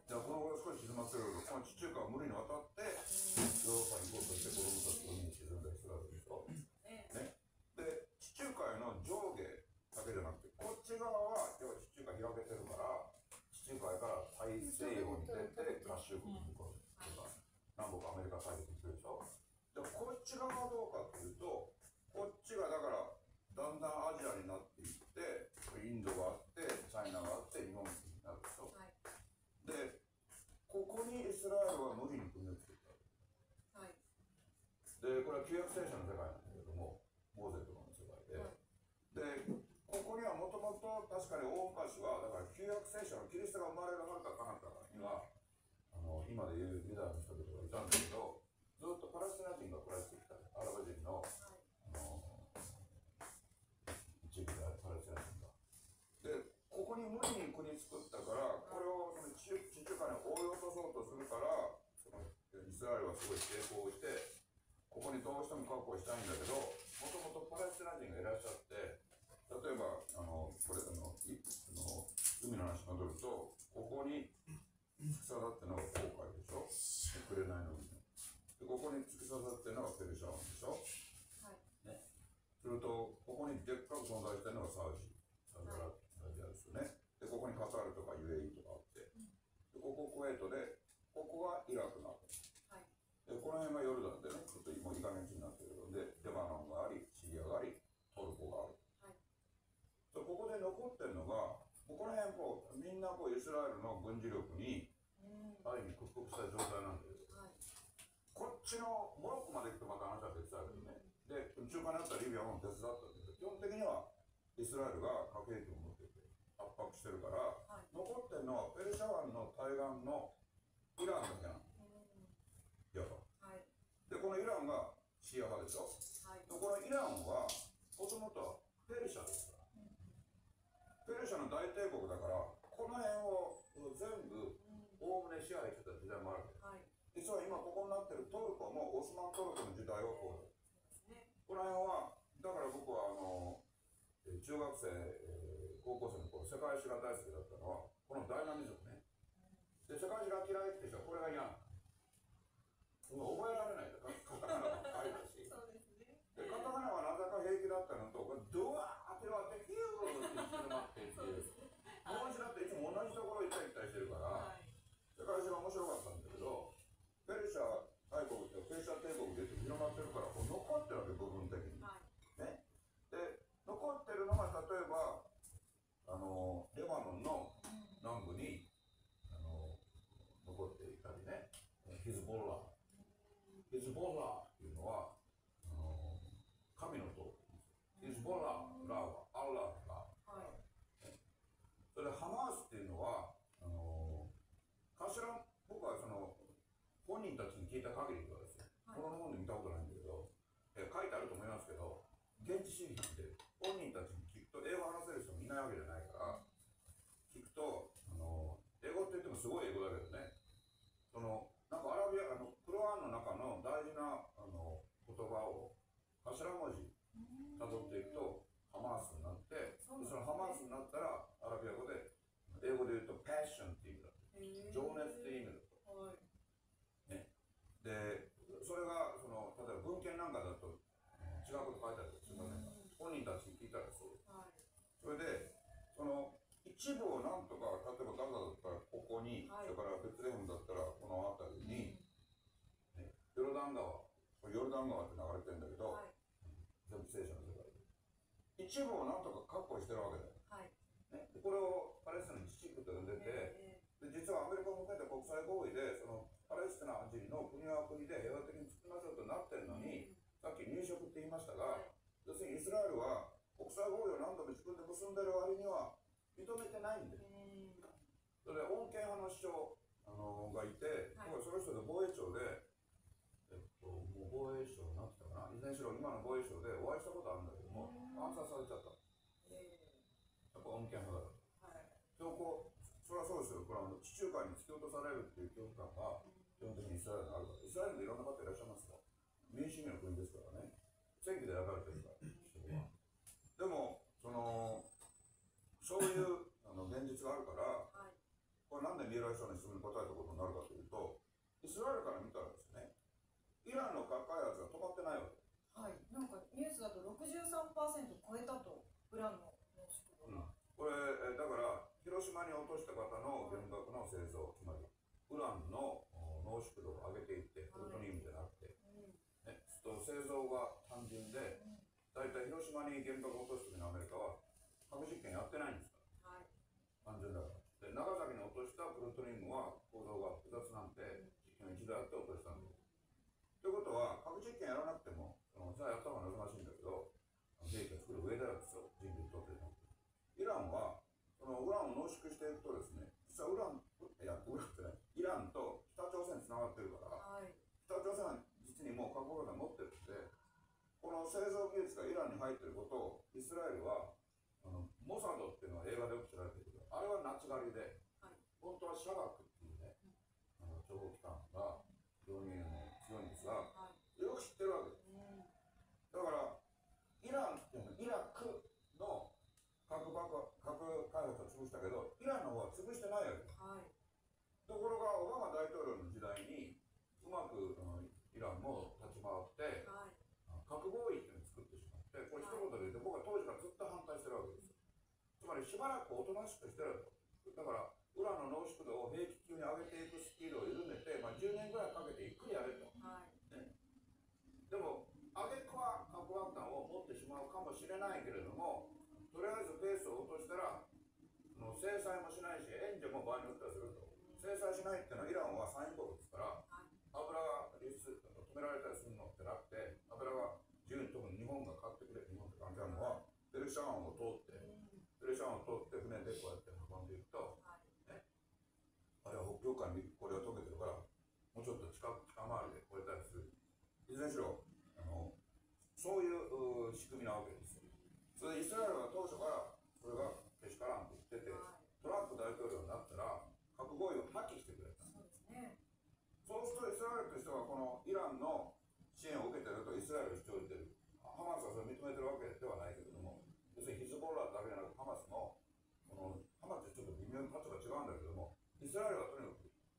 じゃあ、この頃少し静まってるけど、この地中海を無理に渡って、ヨーロッパに行こうとして、子供たちが海に沈んだりするわけでしょ。ね、で、地中海の上下だけじゃなくて、こっち側は、要は地中海開けてるから、地中海から大西洋に出て合衆国に行こうとか、南北アメリカ大陸に行くでしょ。でもこっち側はどうかっていうと、こっちがだからだんだんアジアになっていって、インドがあって、チャイナがあって、日本になるでしょ。はい、で、ここにイスラエルは無理に国を作った。はい、で、これは旧約聖書の世界なんだけども、モーゼとかの世界で。はい、で、ここにはもともと確かに大昔は、だから旧約聖書のキリストが生まれるはるか彼方には、あの今でいうユダヤの人々がいたんだけど、ずっとパレスチナ人が暮らしてきた、アラブ人の、あの一部であるパレスチナ人が。で、ここに無理に国作ったから、これをその地中海に覆い落とそうとするから、そのイスラエルはすごい抵抗して、ここにどうしても確保したいんだけど、もともとパレスチナ人がいらっしゃって、例えば、あのこれあのいあの海の話戻ると、ここに突き刺さってるのが紅海でしょ、紅の海で、ここに突き刺さってるのがペルシャ湾でしょ、はいね、すると、ここにでっかく存在してるのがサウジ、サウジアラビアですよね。で、ここにカタールとか ユーエーイー とかあって、でここクウェートで、ここがイラクなわけです。はい、で、この辺がヨルダンでね、ちょっともういい加減になってるので、レバノンがあり、シリアがあり、トルコがある。ここで残ってるのが、ここら辺こうみんなこうイスラエルの軍事力にある意味屈服した状態なんだけど、はい、こっちのモロッコまで行くとまた話は別だけどね、で中間にあったリビアも手伝ったんだけど、基本的にはイスラエルが核兵器を持ってて圧迫してるから、はい、残ってるのはペルシャ湾の対岸のイランだけなの。いわば、はい、でこのイランがシーア派でしょ、はい、でこのイランはもともとはペルシャですから、ペルシャの大帝国だから、この辺を全部おおむね支配してた時代もあるわけ、はい、実は今ここになってるトルコもオスマントルコの時代をこう、ね、この辺はだから僕はあの中学生、えー、高校生の頃世界史が大好きだったのはこのダイナミズムね、 で世界中が嫌いって人はこれが嫌なの。もう覚えられないと、カタカナばっかりだし。 そうですね。 でカタカナはなぜか平気だったのと、これドワーってのはできるって言ってまってっていう。もう一度だっていつも同じところ行ったり来たりしてるから、 はい。 世界中が面白かったんだけど、ペルシャ大国ってペルシャ帝国で広まってるから、こう残ってるわけ、部分的に。 はい。 ね、で、残ってるのが例えば、あのレバノンの南部にあの残っていたりね、ヒズボラ、ヒズボラっていうのはあの神の塔。ヒズボラ、ラはアッラーが。 はい。 それでハマースっていうのは、あの頭、僕はその本人たちに聞いた限りではですね、 はい、 この本で見たことないんだけど、え書いてあると思いますけど、現地主義って本人たちに聞くと、英語話せる人もいないわけじゃないから、聞くと、あの英語って言ってもすごい英語だけどね、そのなんかアラビア、あのクロアンの中の大事なあの言葉を頭文字たどっていくと、ハマースになって、そでそのハマースになったら、アラビア語で、英語で言うと、パッションっていう意味だ。情熱っていう意味だと。 はい。 ね、で、それがその例えば文献なんかだと違うこと書いてあるんですよね。本人たちに聞いたらそうです。 はい。 それで、その一部をなんとか、例えばガザだったらここに、 はい、 それからベツレヘムだったらこの辺りに、ね、ヨルダン川、これヨルダン川って流れてるんだけど、 はい、 全部聖書の世界で。一部をなんとか確保してるわけだよ。 はい、 ね、これをパレスチナの自治区と呼んでて、 えで実はアメリカも含めて国際合意で、そのパレスチナ人の国は国で平和的に作りましょうとなってるのに、さっき入植って言いましたが、 はい、 要するにイスラエルは国際合意を何度も自分で結んでる割には認めてないんです。それで穏健派の首相あのがいて、はい、その人で防衛庁で、えっと、もう防衛省になってたかな、いずれにしろ今の防衛省でお会いしたことあるんだけども、暗殺されちゃった。やっぱ穏健派だから。はい、でもこうそれはそうですよ、これは地中海に突き落とされるっていう恐怖感が基本的にイスラエルにあるから、イスラエルでいろんな方いらっしゃいますよ。民主主義の国ですからね、選挙で選ばれてるから、人は。でも、そのそういうあの現実があるから、はい、これなんで三浦さんの質問に答えたことになるかというと、イスラエルから見たらですね、イランの核開発が止まってないわけ。 はい、なんかニュースだと ろくじゅうさんパーセント 超えたと、ウランの濃縮度が。うん、 これ、だから、広島に落とした方の原爆の製造、つまりウランの濃縮度を上げていって、プルトニウムじゃなくて、はい、ね、製造が単純で、大体広島に原爆を落とす時のアメリカは核実験やってないんですから、はい、単純だから。で、長崎に落としたプルトニウムは構造が複雑なんで、実験を一度やって落としたんです。ということは、核実験やらなくても、そのさあやった方が望ましいんだけど、兵器を作る上ではですよ、人類にとっての。イランは、そのウランを濃縮していくとですね、実はウラン、いや、ウランってない、イランと北朝鮮つながってるから、はい、北朝鮮は実にもう核爆弾持ってるんで、この製造技術がイランに入ってることを、イスラエルは、あのモサドっていうのは映画でよく知られてるけど、あれはナチ狩りで、はい、本当はシャバックっていうね、あの諜報機関が非常に強いんですが、はい、よく知ってるわけです。うん、だから、イランっていうのはイラクの核爆核開発を潰したけど、イランの方は潰してないわけです。はい、ところが、オバマ大統領の時代に、うまく、うん、イランも立ち回って、はい、核合意っていうのを作ってしまって、これ一言で言うと、僕は当時からずっと反対してるわけです。つまりしばらくおとなしくしてると。だから、ウランの濃縮度を兵器級に上げていくスピードを緩めて、まあ、じゅうねんぐらいかけてゆっくりやれと。はいね、でも、挙句は核爆弾を持ってしまうかもしれないけれども、とりあえずペースを落としたら、の制裁もしないし、援助も場合によってはすると。制裁しないっていうのは、イランは産油国ですから、油が流出止められたりするのってなくて、油が自由に、特に日本が買ってくれ、日本って関係あるのは、ペルシャ湾を通って、ペルシャ湾を通って船でこうやって運んでいくと、ね、あれは北極海にこれが溶けてるから、もうちょっと近近回りで越えたりする。いずれにしろ、あのそういう仕組みなわけです。それでイスラエルは当初からそれがけしからんと言ってて、トランプ大統領になったら、核合意を破棄してくれた。そうですね。そうするとイスラエルとしては、このイランの支援を受けてるとイスラエルを主張してる。ハマスはそれを認めてるわけではないけれども、要するにヒズボラだけじゃなくハマスも、このハマスってちょっと微妙に立場違うんだけども、イスラエルはとにかく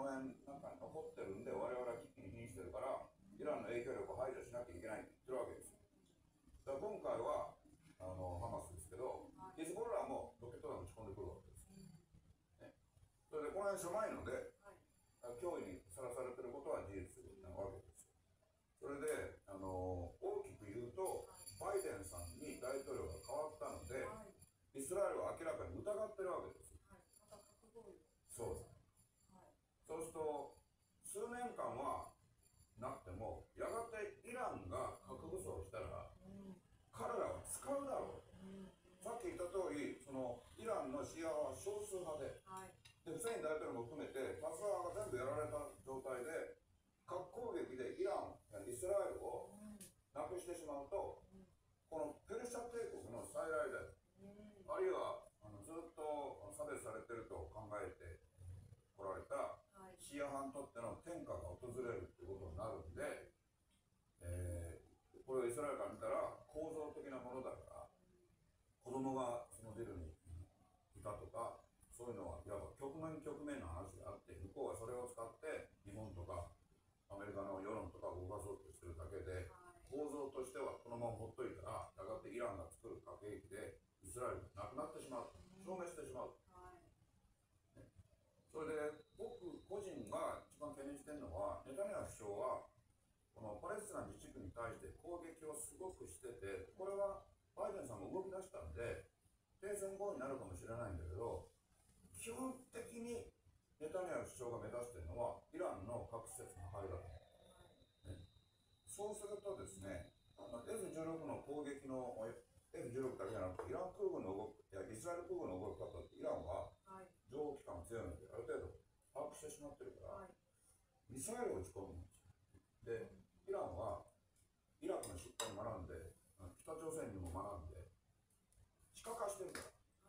の辺なんか残ってるんで、我々は危機に瀕してるから、イランの影響力を排除しなきゃいけないって言ってるわけですよ。だから今回はあのハマスですけど、ヒズボラもロケット弾打ち込んでくるわけです。ね、それでこの辺狭いので、脅威にさらされてることは事実なわけですよ。それであの大きく言うと、バイデンさんに大統領が変わったので、イスラエルは明らかに疑ってるわけです。そうです。そうすると、数年間はなっても、やがてイランが核武装したら、彼らは使うだろう。さっき言った通り、そのイランのシーアは少数派で、でフセイン大統領も含めて、多数派が全部やられた状態で、核攻撃でイラン、イスラエルをなくしてしまうと、このペルシャ帝国の再来で、あるいはあのずっと差別されてると考えてこられたシーア派にとっての天下が訪れるということになるんで、えー、これをイスラエルから見たら構造的なものだから、子供がそのビルにいたとか、そういうのはいわば局面局面の話であって、向こうはそれを使って日本とかアメリカの世論とかを動かそうとしてるだけで、構造としてはこのままほっといたら、やがてイランが作る核兵器でイスラエルがなくなってしまう、消滅してしまう。ね、それで僕個人が一番懸念しているのは、ネタニヤフ首相はこのパレスチナ自治区に対して攻撃をすごくしてて、これはバイデンさんも動き出したんで停戦合意になるかもしれないんだけど、基本的にネタニヤフ首相が目指しているのはイランの核施設の破壊だと。そうするとですね、エフじゅうろく の攻撃の エフじゅうろく だけじゃなくて、イラン空軍の動き、いやイスラエル空軍の動き方って、イランは情報機関が強いので、ある程度把握してしまってるから、ミサイルを撃ち込むんですよ。で、イランはイラクの失敗に学んで、北朝鮮にも学んで、地下化してるから、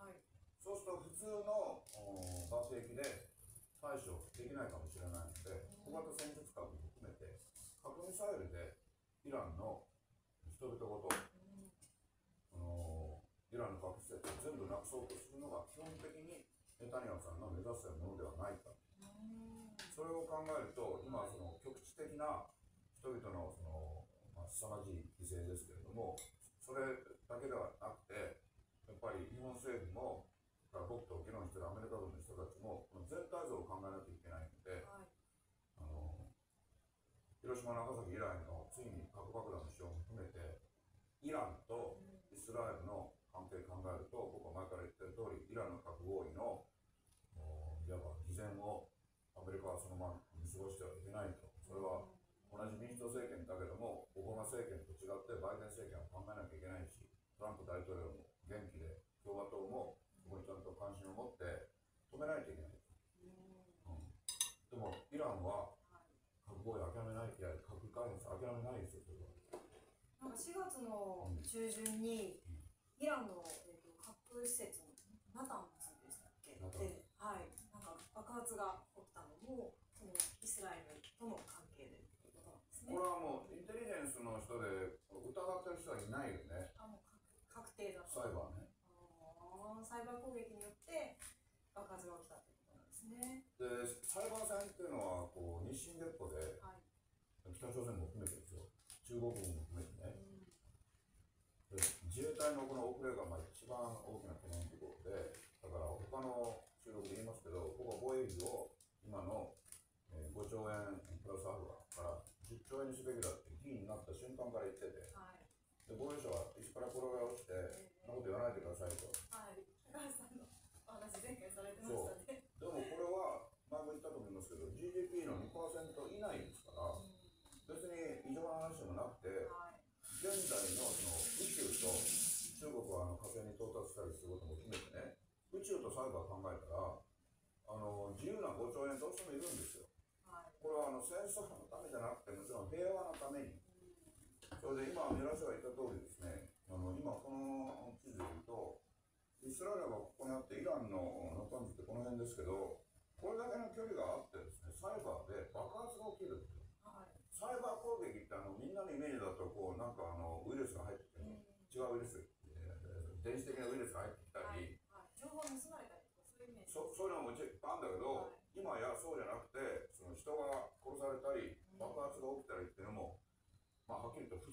そうすると普通の爆撃で対処できないかもしれないので、小型戦術核も含めて、核ミサイルでイランの人々ごと、あのイランの核施設を全部なくそうとするのが基本的にネタニヤフさんの目指すものではないか。それを考えると、今その局地的な人々のその、まあ、凄まじい犠牲ですけれども、それだけではなくて、やっぱり日本政府も、僕と議論しているアメリカ軍の人たちも、この全体像を考えなきゃいけないので、はい、あの広島、長崎以来のついに核爆弾の使用も含めて、イランとイスラエルの関係考えると、僕は前から言ってる通り、イランの核合意のいわば偽善をアメリカはそのまま見過ごしてはいけないと。それは同じ民主党政権だけども、オバマ政権と違ってバイデン政権は考えなきゃいけないし、トランプ大統領も元気で、共和党もそこにちゃんと関心を持って止めないといけない。うん、でも、イランは核合意諦めない、いや、核開発諦めないですよ、それは。 なんかしがつの中旬に、イランの、えー、と核施設のナタンズでしたっけ、で、はい、なんか爆発が起きたのも、そのイスラエルとの関係でということなんですね。 これはもう、インテリジェンスの人で疑ってる人はいないよね。 あ、もう確定だと。 サイバーね。 あ、サイバー攻撃によって爆発が起きたということなんですね。 で、サイバー戦っていうのはこう日進月歩で、はい、北朝鮮も含めてですよ、中国軍も含めてね、うん、で自衛隊のこの遅れがまあ一番大きな懸念事項で、だから他の収録で言いますけど、ここは防衛費を今のごちょうえんプラスアルファからじゅっちょうえんにすべきだって議員になった瞬間から言ってて、はい、で防衛省は石から転が落ちて、そんなこと言わないでくださいと。 はい、高橋さんのお話前回されてましたね。 でもこれは、前も言ったと思いますけど、ジーディーピー の にパーセント 以内ですから、うん、別に異常な話でもなくて、はい、現在のその宇宙と中国はあの火星に到達したりすることも含めてね、宇宙とサイバー考えたら、あの自由なごちょうえんどうしてもいるんですよ。はい、これはあの戦争のためじゃなくて、もちろん平和のために。それで今、三浦氏が言った通りですね、あの今この地図で言うと、イスラエルがここにあって、イランのナタンズってこの辺ですけど、これだけの距離があってですね、サイバーで爆発が起きるんですよ。はい、サイバー攻撃ってあのみんなのイメージだとこうなんかあのウイルスが入ってきて、うん、違うウイルス、えー、電子的なウイルスが入ってきたり、はいはい、 情報盗まれたりとかそういうイメージ。 そそういうのももちろんあるんだけど、はい、今やそうじゃなくて、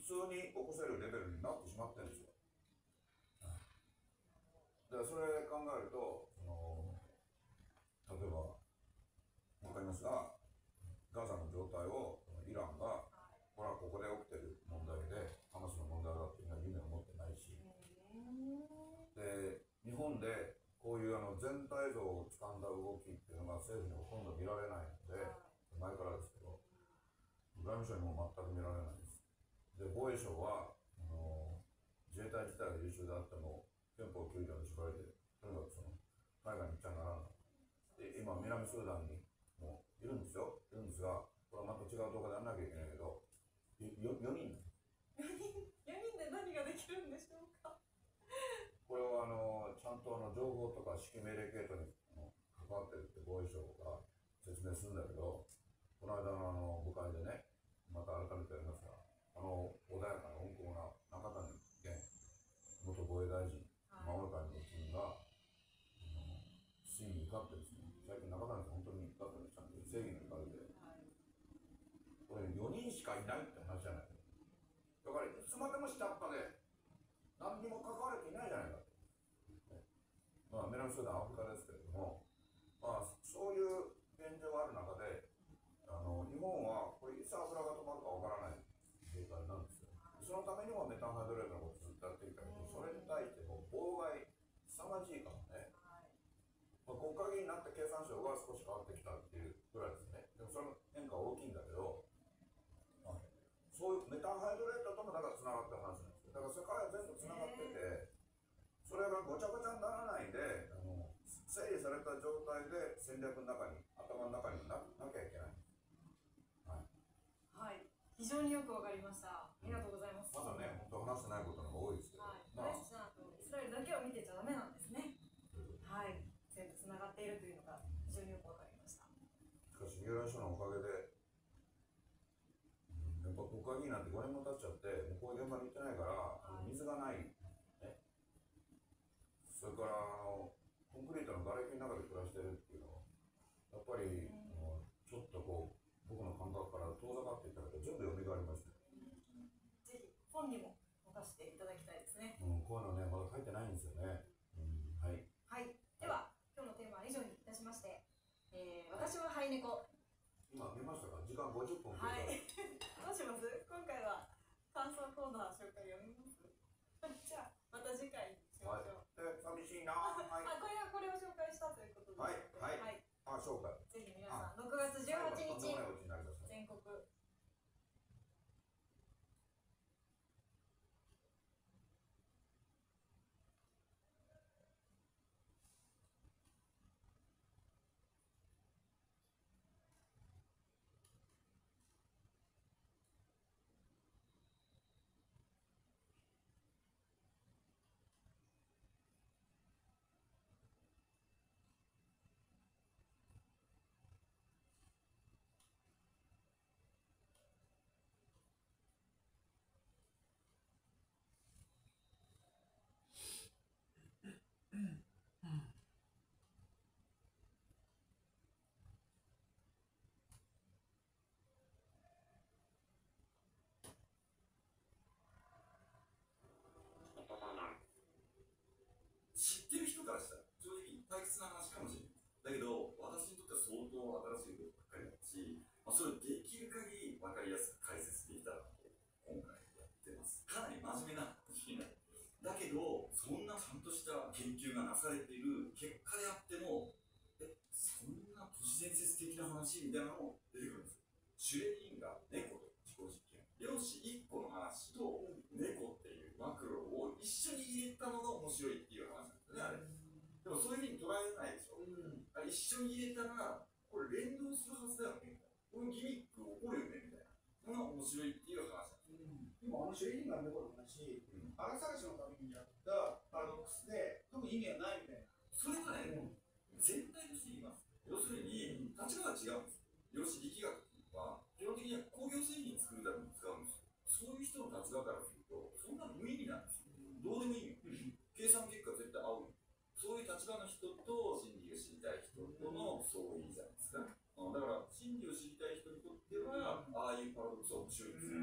通に起こせるレベルになってしまってるんですよ。だからそれ考えると、その例えば分かりますが、ガザの状態をイランがこれはここで起きてる問題でハマスの問題だっていうのは夢を持ってないし、で日本でこういうあの全体像をつかんだ動きっていうのが政府にほとんど見られないので、前からですけど、外務省にも全く見られないです。で防衛省はあの自衛隊自体が優秀であっても憲法きゅう条の縛りでとにかくその海外に行っちゃならない。で今南スーダンにもいるんですよ、いるんですが、これはまた違う動画でやらなきゃいけないけど、よよにんよにんで何ができるんでしょうか。 これはあのちゃんとあの情報とか指揮命令系統に関わってるって防衛省が説明するんだけど、この間のあの部会でね、また改めてやりますが、あの穏やかな温厚な中谷元元防衛大臣、守る会の一員がついに怒ってですね、最近中谷さん本当に怒ってるんです、ちゃんと正義に怒って、これよにんしかいないって話じゃない。だからいつまでも下っ端で何にも関われていないじゃないかと。まあ、南スーダン、アフリカですけれども、まあ、そういう現状がある中で、あの日本はこれいつ油が止まるかわからない状態なんですよ。そのためにもメタンハイドレートのことをずっとやってきたけど、それに対しても妨害凄まじいからね、まあ、国会議員になって経産省が少し変わってきたっていうぐらいですね。でもその変化は大きいんだけど、まあ、そういうメタンハイドレートともだからつながってる話なんですよ。だから世界は全部つながってて、それがごちゃごちゃにならないで、あの整理された状態で戦略の中に、頭の中にななきゃいけない。はい、 はい、非常によくわかりました。ありがとうございます。 まだね、本当話してないことの方が多いですけど、 はい、 まあ、 イスラエルだけを見てちゃダメなんですね。はい、全部つながっているというのが非常によくわかりました。 しかし、遊覧所のおかげで、やっぱ国会議員なんてごねんも経っちゃって、もうこういう現場に行ってないから、はい、水がない、ね、それからあのコンクリートの瓦礫の中で暮らしてるっていうのは、やっぱり、うん、ちょっとこう、僕の感覚から遠ざかっていったけど、全部蘇りました。 ぜひ本にも持たせていただきたいですね。 うん、こういうのね、まだ書いてないんですよね。うん、はい。 はい、では、今日のテーマは以上にいたしまして、えー、私はハイネコ。 今見ましたか？時間ごじゅっぷん。 はい。どうします？今回は感想コーナー紹介読みます？じゃあまた次回にしましょう。 はい、え寂しいな。はい。 あ、これはこれを紹介したということで。 はいはい。はい、あ、紹介。 ぜひ皆さんろくがつじゅうはちにち全国。 知ってる人からしたら正直退屈な話かもしれない。だけど私にとっては相当新しいことばっかりだし、まあ、それをできる限り分かりやすく解説できたらと今回やってます。かなり真面目な話になる。だけどそんなちゃんとした研究がなされている結果であっても、え、そんな都市伝説的な話みたいなのも出てくるんですよ。シュレディンガー、猫と自己実験、量子いっこの話と猫っていうマクロを一緒に入れたのが面白いっていう話なんですよね、あれ。でもそういうふうに捉えないでしょ。うん、一緒に入れたらこれ連動するはずだよねみたいな、このギミック起こるよねみたいな、それが面白いっていう話なんです。 うん、でもあのシュレディンガーの猫の話、うん、荒探しのためにやったパラドックスで特に意味はないみたいな。 それがね、うん、全体として言います。要するに立場が違うんです。量子力学っていうのは基本的には工業製品作るために使うんですよ。そういう人の立場からするとそんなの無意味なんですよ。どうでもいいよ。計算結果絶対合う。そういう立場の人と真理を知りたい人との相違じゃないですか。だから真理を知りたい人にとってはああいうパラドックスは面白いんですよ。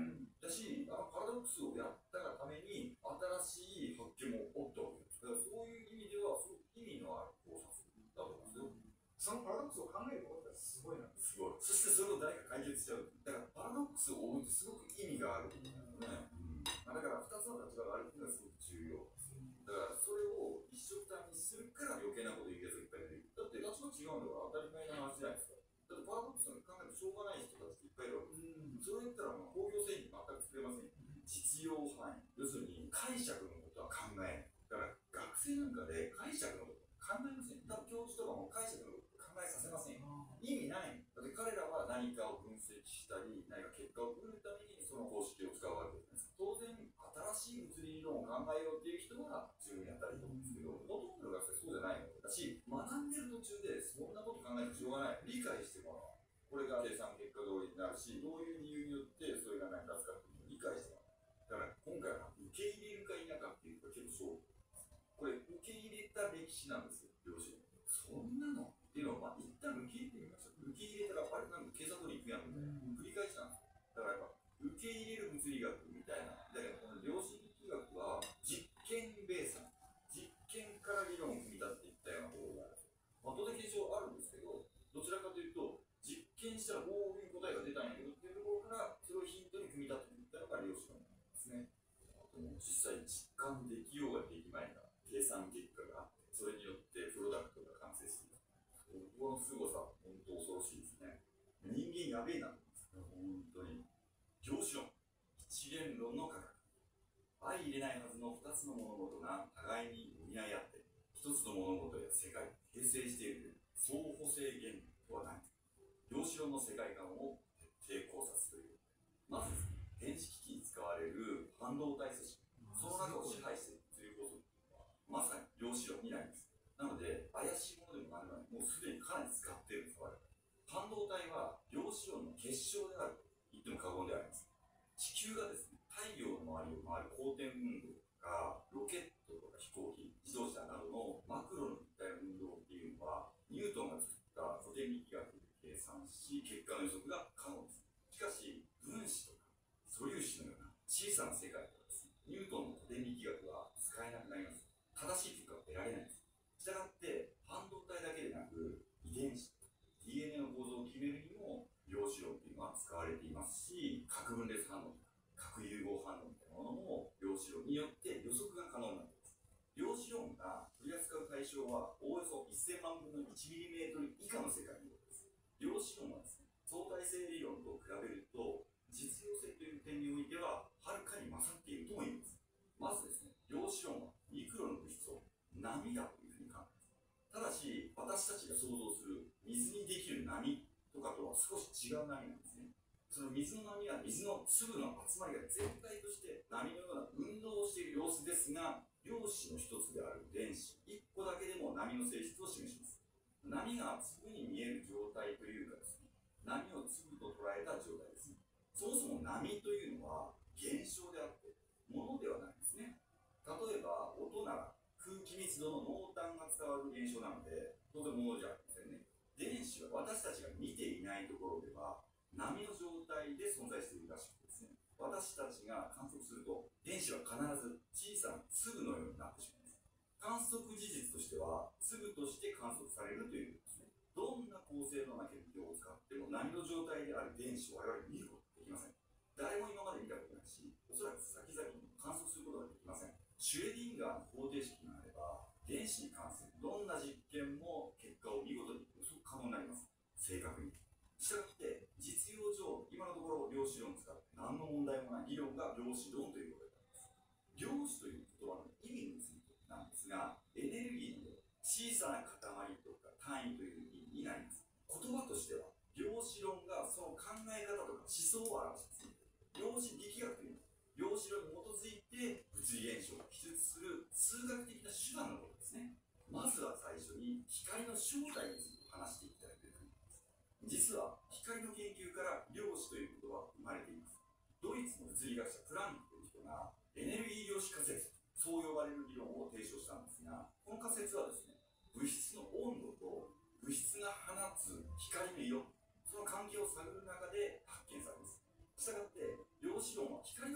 し、あのパラドックスをやったがために新しい発見も起きたわけです。だからそういう意味ではすごく意味のある考察だと思うんですよ。 そのパラドックスを考えることがすごいな。 すごい。そしてそれを誰か解決しちゃう。だからパラドックスを追うってすごく意味がある。ね。うん、だからふたつの立場があるっていうのがすごく重要。だからそれを一緒くたにするから余計なこと言うやつがいっぱいいる。だって立場違うのは当たり前の話じゃないですか。だってパラドックスなんか考えてしょうがない人たちっていっぱいいるわけです。それ言ったらもう工業製品全く作れません。実用範囲。要するに解釈のことは考えない。だから学生なんかで解釈のこと考えません。多分教授とかも解釈のこと考えさせません。意味ない。だって彼らは何かを分析したり、何か結果を得るためにその公式を使うわけです。当然、新しい物理理論を考えようっていう人は十分やったらいいと思うんですけど、ほとんどの学生そうじゃないのだし、学んでる途中でそんなこと考えてしょうがない。理解してもらう。これが計算結果通りになるし、どういう理由によってそれが成り立つかっていうのを理解してもらう。だから今回は受け入れるか否かっていうのが結構勝負。これ受け入れた歴史なんですよ、両親。そんなのっていうのを、まあ、一旦受け入れてみましょう。受け入れたら、あれなんか計算通りいくやんみたいな。繰り返しなんですよ。だからやっぱ、受け入れる物理学みたいな。だからこの量子力学は実験ベースなんです。実験から理論を組み立てていったようなところがあるんですよ。まあ、当然検証あるんですけど、どちらかというと、実験したらこういう答えが出たんやけどっていうところから、それをヒントに組み立てていったのが量子論なんですね。あともう実際実感できようができまいが、計算結果があって、それによってプロダクトが完成する。この凄さ、本当恐ろしいですね。人間やべえなと思うんですよ。本当に。量子論、一元論の科学。相入れないはずの二つの物事が互いに補い合って、一つの物事や世界を形成している相補性原理とは何か。量子論の世界観を徹底考察という。まず、電子機器に使われる半導体組織。その中を支配している物理構造というのは、まさに量子論になります。なので、怪しいものでもなるのに、もうすでにかなり使っているんです、我々。半導体は量子論の結晶であると言っても過言ではあります。地球がですね、太陽の周りを回る公転運動とか、ロケットとか飛行機、自動車などのマクロの物体の運動っていうのは、ニュートンが作った古典力学で計算し、結果の予測が可能です。しかし、分子とか素粒子のような小さな世界ではですね、ニュートンの古典力学は使えなくなります。正しい結果が得られないんです。したがって、半導体だけでなく、遺伝子、ディーエヌエー の構造を決めるにも、量子論っていうのは使われていますし、核分裂反応とか、核融合反応みたいなものも、量子論によって予測が可能になっています。量子論が取り扱う対象は、おおよそせんまんぶんのいちミリメートル以下の世界のことです。量子論はですね、相対性理論と比べると、実用性という点においては、はるかに勝っているとも言えます。まずですね、量子論はミクロの物質を波だというふうに考えます。ただし、私たちが想像する水にできる波とかとは少し違う波なんですね。その水の波は水の粒の集まりが全体として波のような運動をしている様子ですが、量子の一つである電子、一個だけでも波の性質を示します。波が粒に見える状態というかですね、波を粒と捉えた状態ですね。そもそも波というのは現象であって、ものではないんですね。例えば、音なら空気密度の濃淡が伝わる現象なので、当然ものじゃありませんね。電子は私たちが見ていないところでは、波の状態で存在しているらしくてですね、私たちが観測すると、電子は必ず小さな粒のようになってしまいます。観測事実としては、粒として観測されるということですね。どんな高精度な顕微鏡を使っても波の状態である電子を我々見ることができません。誰も今まで見たことないし、おそらく先々に観測することができません。シュレディンガーの方程式があれば、電子に関するどんな実験も結果を見事に予測可能になります。正確に。したがって、実用上、今のところ量子論を使って何の問題もない理論が量子論ということになります。量子という言葉の意味についてなんですが、エネルギーの小さな塊とか単位という意味になります。言葉としては、量子論がその考え方とか思想を表します。量子力学というのは、量子論に基づいて物理現象を記述する数学的な手段のことですね。まずは最初に光の正体について話していきたいというふうに思います。実は光の研究から量子という言葉は生まれています。ドイツの物理学者プランクという人がエネルギー量子仮説、そう呼ばれる理論を提唱したんですが、この仮説はですね、物質の温度と物質が放つ光の色、その関係を探る中で発見されます。したがって量子論は光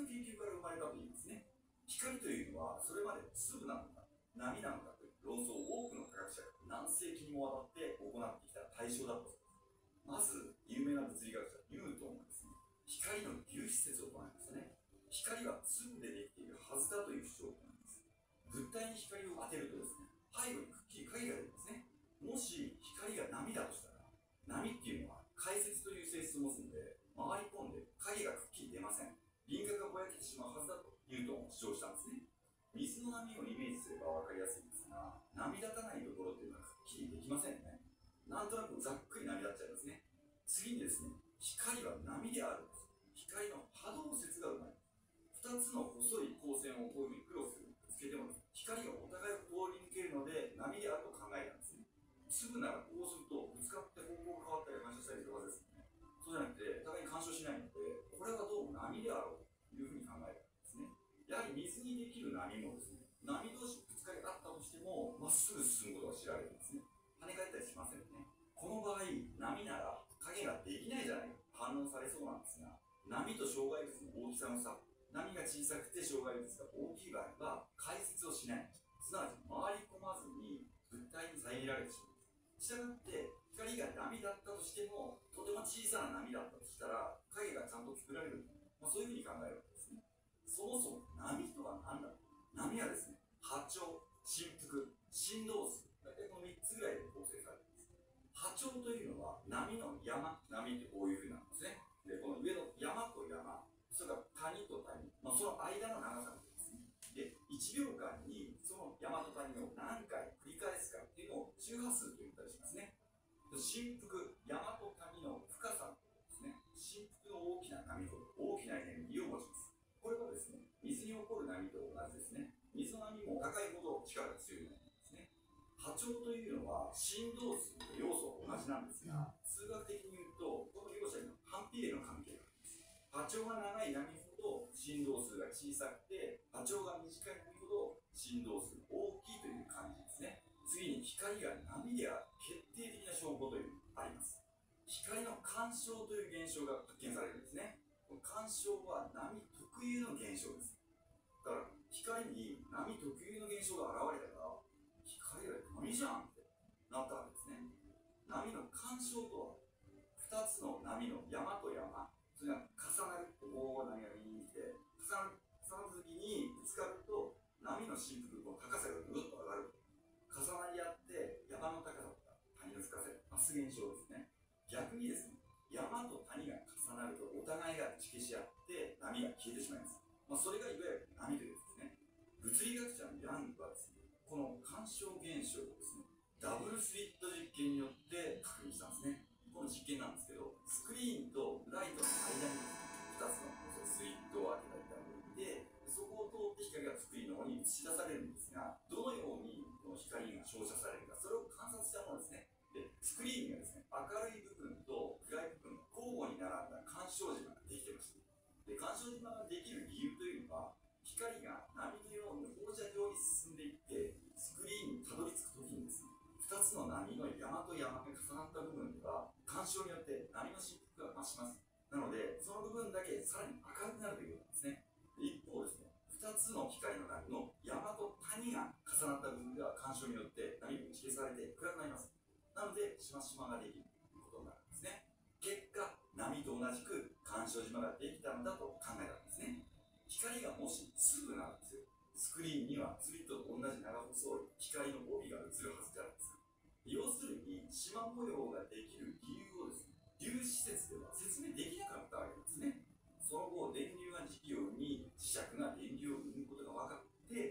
光というのはそれまで粒なのか波なのかという論争を多くの科学者が何世紀にもわたって行ってきた対象だったそうです。まず有名な物理学者ニュートンがですね、光の粒子説を唱えましたね。光は粒でできているはずだという主張を行います。物体に光を当てるとですね、背後にくっきり影が出るんですね。もし光が波だとしたら、波っていうのは回折という性質を持つので、回り込んで影がくっきり出ません。輪郭がぼやけてしまうはずだとニュートンは主張したんですね。水の波をイメージすれば分かりやすいんですが、波立たないところっていうのはくっきりできませんね。なんとなくざっくり波立っちゃいますね。次にですね、光は波であるんです。光の波動説が生まれます。ふたつの細い光線をこういうふうにクロスぶつけても、光がお互いを通り抜けるので波であると考えたんですね。粒ならこうするとぶつかって方向が変わったり反射したりするはずですね。そうじゃなくて、互いに干渉しないので、これはどうも波であろうというふうに考えたんですね。やはり水にできる波もですね、波同士ぶつかり合ったとしても、まっすぐ進むことが知られるんですね。跳ね返ったりしませんね。この場合、波なら影ができないじゃないか反応されそうなんですが、波と障害物の大きさの差、波が小さくて障害物が大きい場合は解説をしない。すなわち回り込まずに物体に遮られてしまう。したがって光が波だったとしても、とても小さな波だったとしたら影がちゃんと作られる、まあ、そういうふうに考えるわけですね。そもそも波とは何だろう。波はですね、波長、振幅、振動数、大体このみっつぐらいで構成されています。波長というのは波の山、波ってこういうふうなんですね。で、この上の山と山、それから谷と谷、まあ、その間の長さですね。で、いちびょうかんにその山と谷を何回繰り返すかっていうのを周波数と言ったりしますね。振幅、山と谷の深さですね。振幅の大きな波ほど大きなエネルギーを持ちます。これはですね、水に起こる波と同じですね。水の波も高いほど力が強いようになりますね。波長というのは振動数と要素は同じなんですが、数学的に言うと、この両者には反比例の関係があります。波長が長い波ほど振動数が小さくて、波長が短い波ほど振動数が大きいという感じですね。次に光が波である決定的な証拠というのがあります。光の干渉という現象が発見されるんですね。この干渉は波特有の現象です。だから光に波特有の現象が現れたら、光が波じゃんってなったわけですね。波の干渉とはふたつの波の山と山、それが重なる、こう波が右に来て重なる、重なった時にぶつかると波の振幅の高さがぐっと上がる。重なり合って山の高さとか谷の深さが増す現象ですね。逆にですね、山と谷が重なるとお互いが打ち消し合って波が消えてしまいます。まあ、それがいわゆる波というやつですね。物理学者のヤングはですね、この干渉現象をですね、ダブルスリット実験によって確認したんですね。この実験なんですけど、スクリーンとライトの間にふたつのスイットを当てた板を置いて、そこを通って光がスクリーンの方に映し出されるんですが、どのようにこの光が照射されるか、それを観察したものですね。で、スクリーンがですね、明るい部分と暗い部分が交互に並んだ干渉島ができてました。で、干渉島ができる理由というのは、光が波のように放射状に進んでいって、スクリーンにたどり着くときにですね、ふたつの波の山と山が重なった部分では、干渉によって波の振幅が増します。なので、その部分だけさらに明るくなるということなんですね。一方ですね、ふたつの光の波の山と谷が重なった部分では干渉によって波が打ち消されて暗くなります。なので、しましまができるということになるんですね。結果、波と同じく干渉島ができたのだと考えたんですね。光がもし粒なんですよ。スクリーンにはスリットと同じ長細い光の帯が映るはずであるんです。要するに、縞模様ができる理由をですね、粒子説では説明できなかったわけですね。その後、電流が磁気を生み、磁石が電流を生むことが分かって、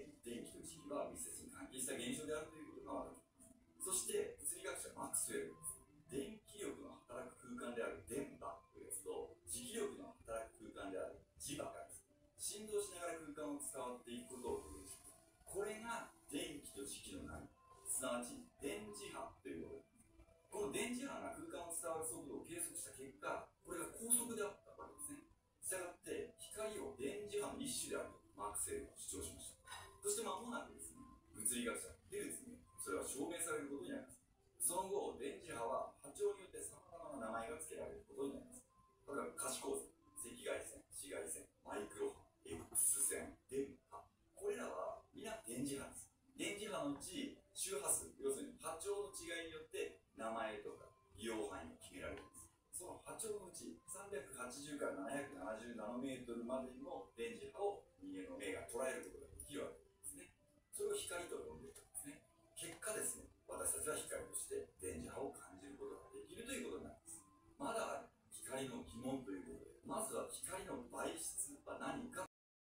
電気と磁気は密接に関係した現象であるということが分かっています。そして、物理学者マックスウェルです。電気力の働く空間である電波というやつと、磁気力の働く空間である磁場がですね、振動しながら空間を伝わっていくことを表現します。これが電気と磁気の波、すなわち電磁波ということです。この電磁波が空間を伝わる速度を計測した結果、これが高速であったわけですね。したがって光を電磁波の一種であるとマークス・ウェルは主張しました。そして間もなくですね、物理学者でですね、それは証明されることになります。その後、電磁波は波長によってさまざまな名前が付けられることになります。例えば可視光線、赤外線、紫外線、マイクロ波、X 線、電波、こメートルまでの電磁波を人間の目が捉えることができるわけですね。それを光と呼んでいるんですね。結果ですね、私たちは光として電磁波を感じることができるということになります。まだ光の疑問ということで、まずは光の媒質は何か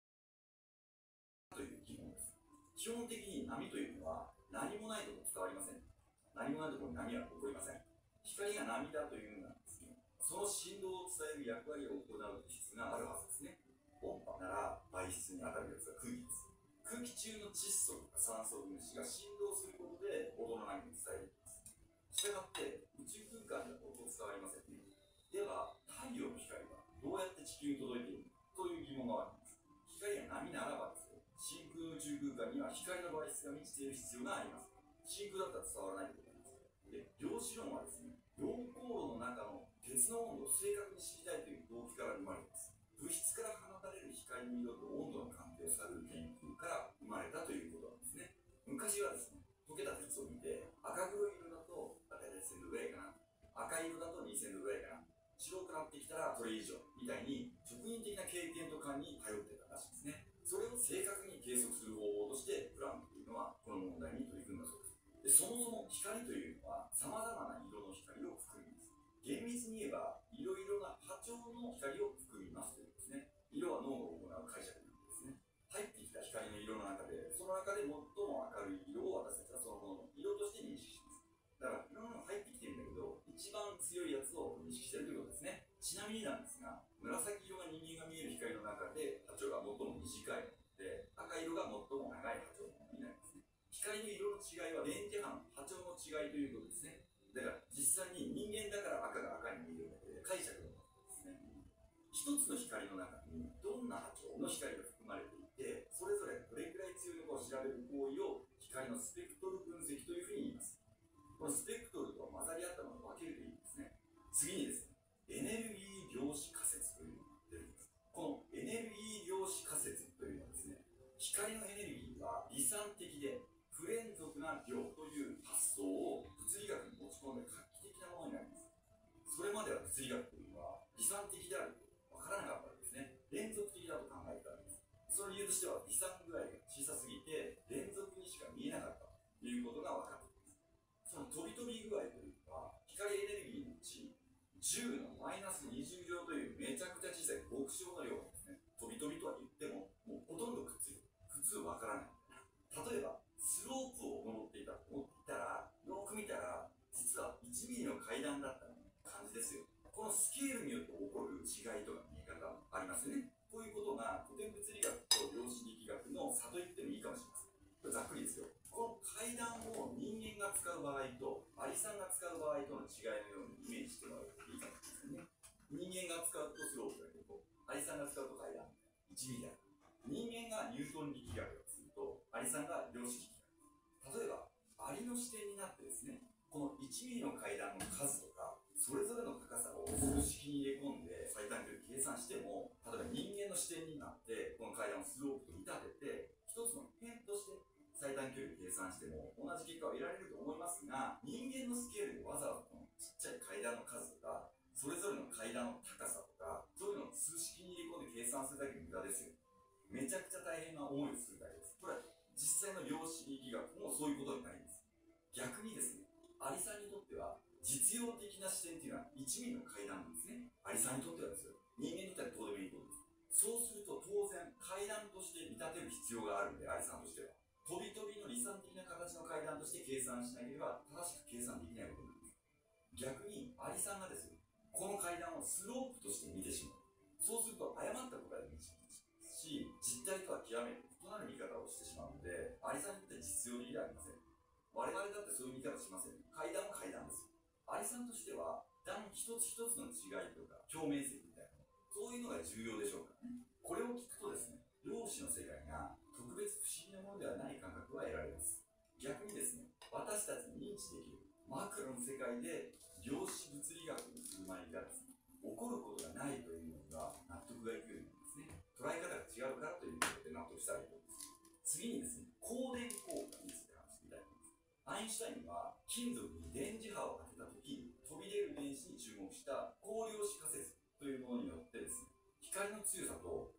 という疑問です。基本的に波というのは何もないところ伝わりません。何もないところに波は起こりません。光が波だというのはですね、その振動を伝える役割を行う物質があるはずですね。音波なら媒質に当たるやつは空気です。空気中の窒素とか酸素分子が振動することで音の波を伝えるんです。したがって宇宙空間では音伝わりませんね。では太陽の光はどうやって地球に届いているのかという疑問があります。光が波ならばですよ、真空の宇宙空間には光の媒質が満ちている必要があります。真空だったら伝わらないということになります。で、量子論はですね、溶鉱炉の中の鉄の温度を正確に知りたいという動機から生まれます。物質から放たれる光の色と温度の関係を探る研究から生まれたということなんですね。昔はですね、溶けた鉄を見て、赤黒色だと大体せんどぐらいかな、赤色だとにせんどぐらいかな、白くなってきたらそれ以上みたいに職人的な経験と勘に頼ってたらしいですね。それを正確に計測する方法としてプランクというのはこの問題に取り組んだそうです。で、そもそも光というのは様々な色の光を含みます。厳密に言えばいろいろな波長の光を含みますということですね。色は脳が行う解釈なんですね。入ってきた光の色の中で、その中で最も明るい色を私たちはそのものの色として認識します。だからいろんなのが入ってきてるんだけど、一番強いやつを認識しているということですね。ちなみになんですが、紫色が人間が見える光の中で波長が最も短いので、赤色が最も長い波長になりますね。光の色の違いは電磁波の波長の違いということですね。だから実際に人間だから赤が赤に見えるだけで解釈のことですね。一つの光の中にどんな波長の光が含まれていて、それぞれどれくらい強いのかを調べる行為を光のスペクトル分析というふうに言います。このスペクトルとは混ざり合ったものを分けるといいんですね。次にですね、エネルギー量子仮説というのが出るんです。このエネルギー量子仮説というのはですね、光のエネルギーは離散的で不連続な量という発想を物理学に持ち込んで画期的なものになります。それまでは物理学というのは離散的であると分からなかったわけですね。連続的だと考えてたわけです。その理由としては離散具合が小さすぎて連続にしか見えなかったということが分かっています。その飛び飛び具合というのは光エネルギーのうちじゅうのマイナスにじゅう乗というめちゃくちゃ小さい極小の量なんですね。飛び飛びとは言ってももうほとんどくっついてる。普通分からない。例えばスロープを登っていたと思っていたら、よく見たら実はいちミリの階段だった感じですよ。このスケールによって起こる違いとか見え方がありますよね。こういうことが古典物理学と量子力学の差と言ってもいいかもしれません。これざっくりですよ。この階段を人間が使う場合とアリさんが使う場合との違いのようにイメージしてもらうといいかもしれませんね。人間が使うとスロープだけど、アリさんが使うと階段いちミリだ。人間がニュートン力学をするとアリさんが量子力学。例えばアリの視点になってですね、このいちミリの階段の数とかそれぞれの高さを数式に入れ込んで最短距離計算しても、例えば人間の視点になってこの階段をスロープと見立てて一つの辺として最短距離計算しても同じ結果を得られると思いますが、人間のスケールでわざわざこのちっちゃい階段の数とかそれぞれの階段の高さとかそういうのを数式に入れ込んで計算するだけ無駄ですよ。めちゃくちゃ大変な思いをするだけです。これは実際の量子力学もそういうことになります。逆にですね、アリさんにとっては実用的な視点というのはいちミリの階段なんですね。アリさんにとってはですよ。人間にとってはどうでもいいことです。そうすると当然階段として見立てる必要があるんで、アリさんとしては飛び飛びの離散的な形の階段として計算しなければ正しく計算できないことになります。逆にアリさんがですね、この階段をスロープとして見てしまう。そうすると誤った答えを導きし、実態とは極めて異なる見方をしてしまうので、アリさんにとって実用的ではありません。我々だってそういう見方しません。階段は階段です。アリさんとしては段一つ一つの違いとか共鳴性みたいな、そういうのが重要でしょうからね。これを聞くとですね、量子の世界が特別不思議なものではない感覚は得られます。逆にですね、私たちに認知できるマクロの世界で量子物理学の振る舞いがですね、起こることがないというのが納得がいくようにですね、捉え方が違うからということで納得したらいいと思います。次にですね、光電効果について話してみたいと思います。アインシュタインは金属に電磁波を当てたときに飛び出る電子に注目した光量子仮説というものによってですね、光の強さと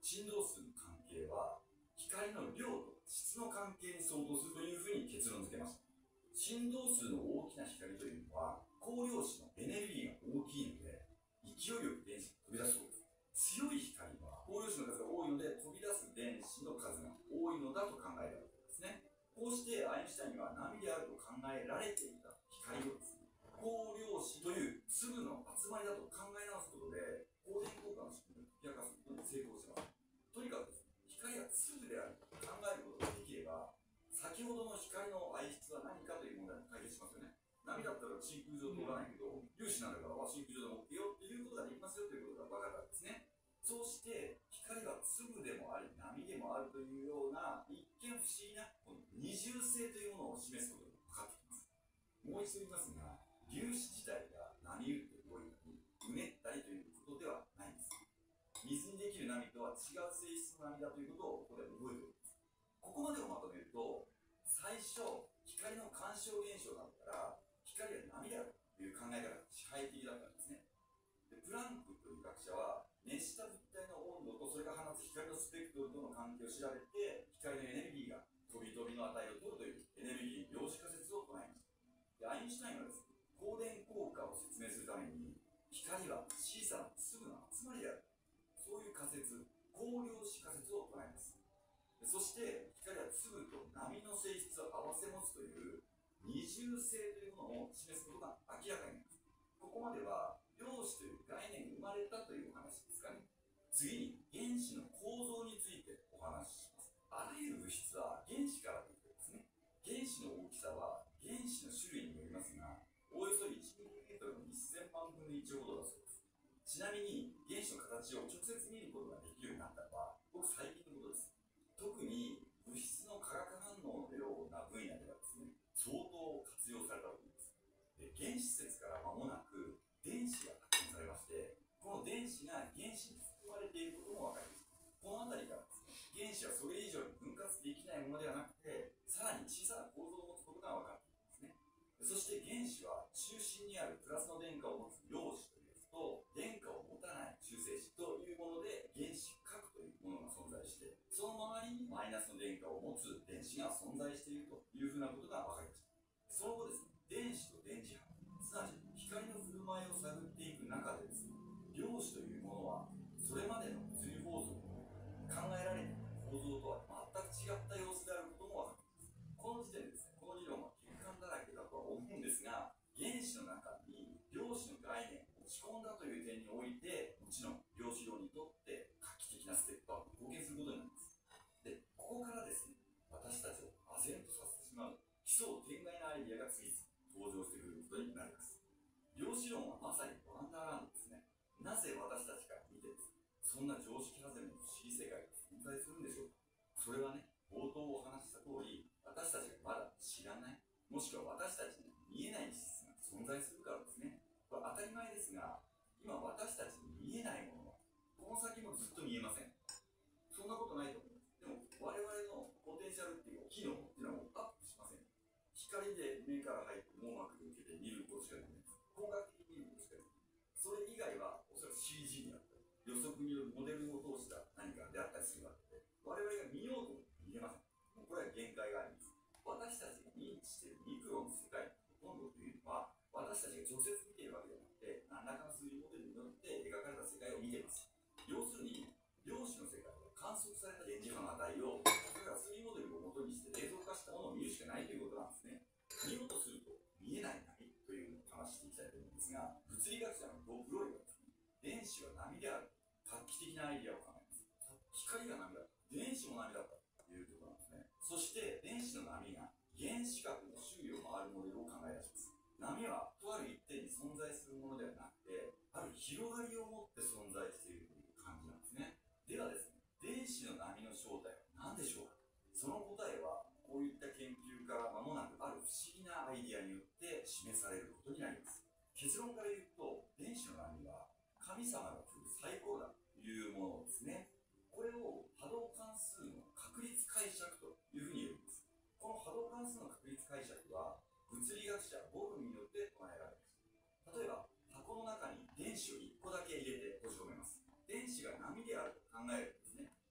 振動数の関係は光の量と質の関係に相当するというふうに結論付けました。振動数の大きな光というのは光量子のエネルギーが大きいので勢いよく電子が飛び出すそうです。強い光は光量子の数が多いので飛び出す電子の数が多いのだと考えられていますね。こうしてアインシュタインは波であると考えられていた光をですね、光量子という粒の集まりだと考え直すことで光電効果の仕組みを解き明かすことに成功します。とにかくですね、光が粒であると考えることができれば先ほどの光の材質は何かという問題も解決しますよね。波だったら真空上通らないけど、粒子なんだから真空上で持ってよっていうことができますよということが分かったんですね。そうして光が粒でもあり波でもあるというような一見不思議なこの二重性というものを示すことが分かってきます。もう一度言いますが、粒子自体が波打って動いたりうねったりということではないんです。水にできる波とは違う性質の波だということをここで覚えております。ここまでをまとめると、最初光の干渉現象だったら光は波であるという考え方が支配的だったんですね。でプランクという学者は熱した物体の温度とそれが放つ光のスペクトルとの関係を調べて光のエネルギーが飛び飛びの値を取るというエネルギー量子仮説を唱えました。でアインシュタインはですね、光電効果を説明するために光は小さな粒の集まりである、そういう仮説、光量子仮説を唱えます。そして光は粒と波の性質を併せ持つという二重性というものを示すことが明らかになります。ここまでは量子という概念が生まれたというお話ですかね。次に原子の構造についてお話しします。あらゆる物質は原子からできていますね。原子の大きさは原子の種類によりますが、おおよそいちミリメートルのせんまんぶんのいちほどだそうです。ちなみに原子の形を直接見ることができるようになったのはごく最近のことです。特に物質の化学反応のような分野ではですね、相当活用されたと思います。で原子説から間もなく電子が発見されまして、この電子が原子に含まれていることも分かります。この辺りからですね、原子はそれ以上に分割できないものではなくて、さらに小さな構造を持つことが分かっていますね。そして原子は中心にあるプラスの電荷を持つ陽子というやつと電荷を持たない中性子というもので原子核というものが存在して、その周りにマイナスの電荷を持つ電子が存在しているというふうなことが分かりました。その後ですね、電子と電磁波、すなわち光の振る舞いを探っていく中でですね、量子というものはそれまでの物理法則の考えられていた構造とは全く違った様子であることも分かっています。この時点でですね、この理論は欠陥だらけだとは思うんですが、原子の中に量子の概念を持ち込んだという点において、もちろん量子論にとって画期的なステップアップに貢献することになります。で、ここからですね、私たちを唖然とさせてしまう奇想天外なアイディアが次々登場してくることになります。量子論はまさにワンダーランドですね。なぜ私たちから見てですね、そんな常識外れの不思議世界が存在するんでしょうか。それはね、冒頭お話しした通り、私たちがまだ知らない、もしくは私たちに見えない事実が存在するからですね。これ当たり前ですが、今私たちに見えないものはこの先もずっと見えません。そんなことないと思います。でも我々のポテンシャルっていう機能っていうのはもうアップしません。光で目から入って網膜に受けて見ることしかできないです。工学的に見ることしかできない。それ以外はおそらく シージー であったり予測によるモデルを通した何かであったりするわけで、我々が見ようとも見れません。もうこれは限界があります。私たちが認知しているミクロの世界のほとんどというのは、私たちが直接見ているわけではなくて、何らかの数理モデルによって描かれた世界を見ています。要するに量子の世界は観測された電磁波の値をそれから数理モデルを元にして映像化したものを見るしかないということなんですね。見ようとすると見えない波というのを話していきたいと思うんですが、物理学者のボブ・ロイはですね、電子は波である画期的なアイデアを考えます。光が波だった、電子も波だったということなんですね。そして電子の波が原子核の周囲を回るモデルを考え出します。波はとある一点に存在するものではなくて、ある広がりを持って存在しているという感じなんですね。ではですね、電子の波の正体は何でしょうか。その答えはこういった研究から間もなくある不思議なアイデアによって示されることになります。結論から言うと、電子の波は神様が降る最高だというものですね。これを波動関数の確率解釈というふうに言うんです。この波動関数の確率解釈は物理学者ボルによって唱えられます。例えば箱の中に電子をいっこだけ入れて閉じ込めます。電子が波であると考えるとですね、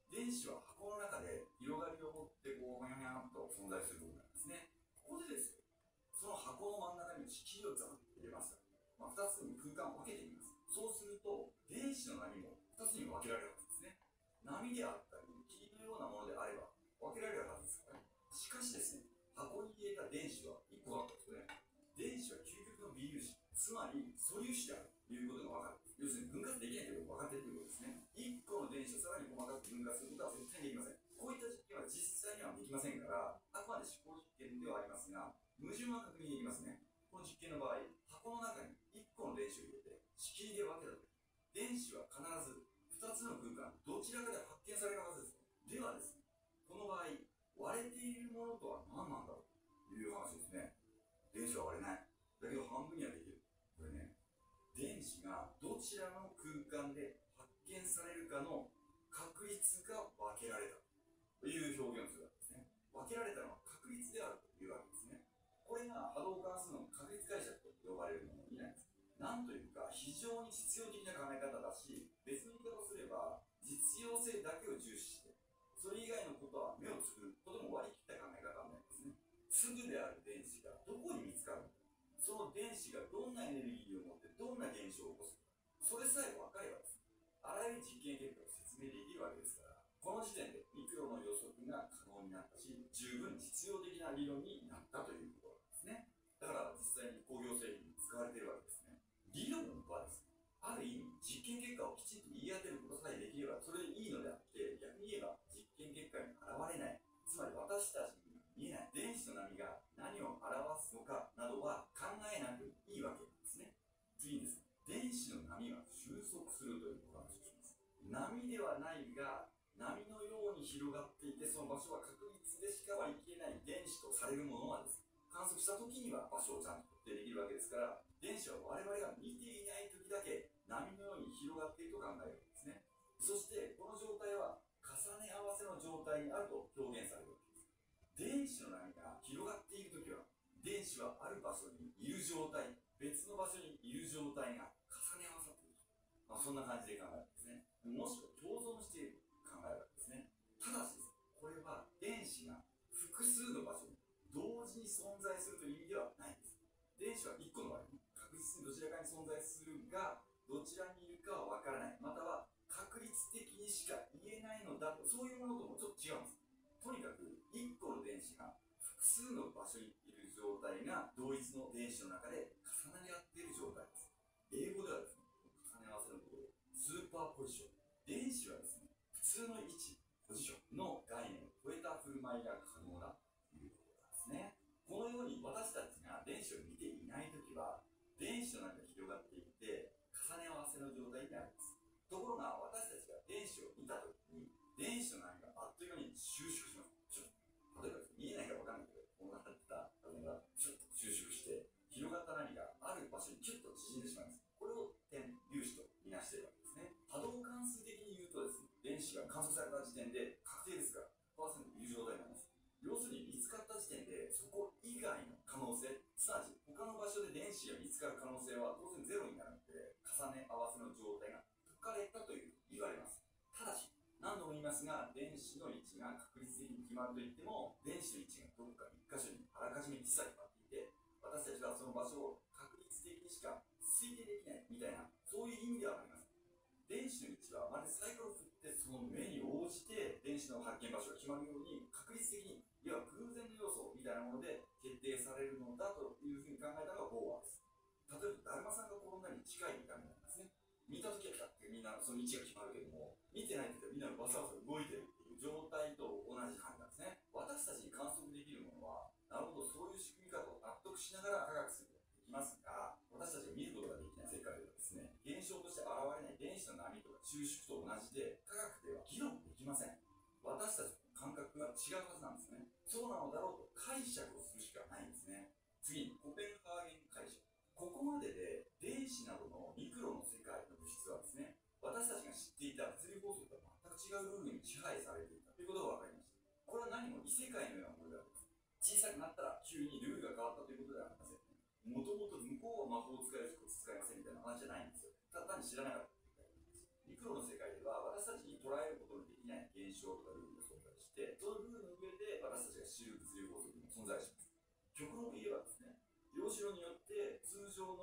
間を分けてみます。そうすると電子の波もふたつに分けられるわけですね。波であったり霧のようなものであれば分けられるはずですからね。しかしですね、箱に入れた電子はいっこだったんですよね。電子は究極の微粒子、つまり素粒子であるということが分かる。要するに分割できないということが分かっているということですね。いっこの電子をさらに細かく分割することは絶対にできません。こういった実験は実際にはできませんから、あくまで思考実験ではありますが、矛盾は確認できますね。この実験の場合、箱の中にいっこの電子を入れて仕切りで分けたとき、電子は必ずふたつの空間どちらかで発見されるはずです。ではですね、この場合割れているものとは何なんだろうという話ですね。電子は割れない。だけど半分にはできる。これね、電子がどちらの空間で発見されるかの確率が分けられたという表現をするわけですね。分けられたのは確率であるというわけですね。これが波動関数の確率解釈と呼ばれるものになります。なんというか非常に実用的な考え方だし、別の言い方をすれば実用性だけを重視して、それ以外のことは目をつぶることも割り切った考え方になりますね。粒である電子がどこに見つかるのか、その電子がどんなエネルギーを持ってどんな現象を起こすのか、それさえ分かればですね、あらゆる実験結果を説明できるわけですから、この時点でミクロの予測が可能になったし、十分実用的な理論になったということなんですね。だから実際に工業製品に使われているわけですね。理論はですね、ある意味実験結果をきちんと言い当てることさえできればそれでいいのであって、逆に言えば実験結果に現れない、つまり私たちに見えない電子の波が何を表すのかなどは考えなくいいわけなんですね。次にですね、電子の波は収束するというお話をします。波ではないが波のように広がっていて、その場所は確率でしか割り切れない電子とされるものはですね、観測した時には場所をちゃんと特定できるわけですから、電子は我々が見ていない時だけ波のように広がっていると考えるわけですね。そしてこの状態は重ね合わせの状態にあると表現されるわけです。電子の波が広がっている時は、電子はある場所にいる状態、別の場所にいる状態が重ね合わさっている、まあ、そんな感じで考えるんですね。もしくは共存していると考えるわけですね。ただしですね、これは電子が複数の場所に同時に存在するという意味ではないんです。電子はいっこの場合に確実にどちらかに存在するが、どちらにいるかはわからない、または確率的にしか言えないのだと、そういうものともちょっと違うんです。とにかくいっこの電子が複数の場所にいる状態が同一の電子の中で重なり合っている状態です。英語ではですね、重ね合わせのことをスーパーポジション。電子はですね、普通の位置、ポジションの概念を超えた振る舞いが可能だということなんですね。このように私たちが電子を見ていないときは、電子の中が広がっていって重ね合わせの状態になります。ところが私たちが電子を見たときに、電子の波があっという間に収縮します。例えば見えないか分かんないけど、こうなってた波がちょっと収縮して広がった波がある場所にキュッと縮んでしまいます。これを点粒子とみなしているわけですね。波動関数的に言うとですね、電子が観測された時点で確定ですから ひゃくパーセント いる状態になります。要するに見つかった時点でそこ以外の可能性、すなわち他の場所で電子が見つかる可能性は当然ゼロになるので、重ね合わせの状態が解かれたという言われます。ただし何度も言いますが、電子の位置が確率的に決まるといっても、電子の位置がどこか一箇所にあらかじめ実際決まっていて、私たちはその場所を確率的にしか推定できないみたいな、そういう意味ではあります。電子の位置はまるでサイコロを振ってその目に応じて電子の発見場所が決まるように、確率的にいわば偶然の要素みたいなもので決定されるのだというふうに考えたのがボーアです。例えばだるまさんが転んだに近い見た目なんですね。見たときはピャッてみんなその位置が決まるけども、見てないときはみんなわざわざ動いてるっていう状態と同じ感じなんですね。私たちに観測できるものは、なるほどそういう仕組みかと納得しながら科学することができますが、私たちが見ることができない世界ではですね、現象として現れない電子の波とか収縮と同じで、科学では議論できません。私たちの感覚が違うはずなんですね。そうなのだろうと解釈をするしかないんですね。次にコペンハーゲン解釈。ここまでで電子などのミクロの世界の物質はですね、私たちが知っていた物理法則とは全く違うルールに支配されていたということが分かりました。これは何も異世界のようなものであります。小さくなったら急にルールが変わったということではありません。もともと向こうは魔法を使えるし、こっち使いませんみたいな話じゃないんですよ。ただ単に知らなかったというだけです。ミクロの世界では私たちに捉えることのできない現象とかルールが存在して、そのルールの上で私たちが知る物理法則も存在します。極論を言えばですね、量子論によって通常の一般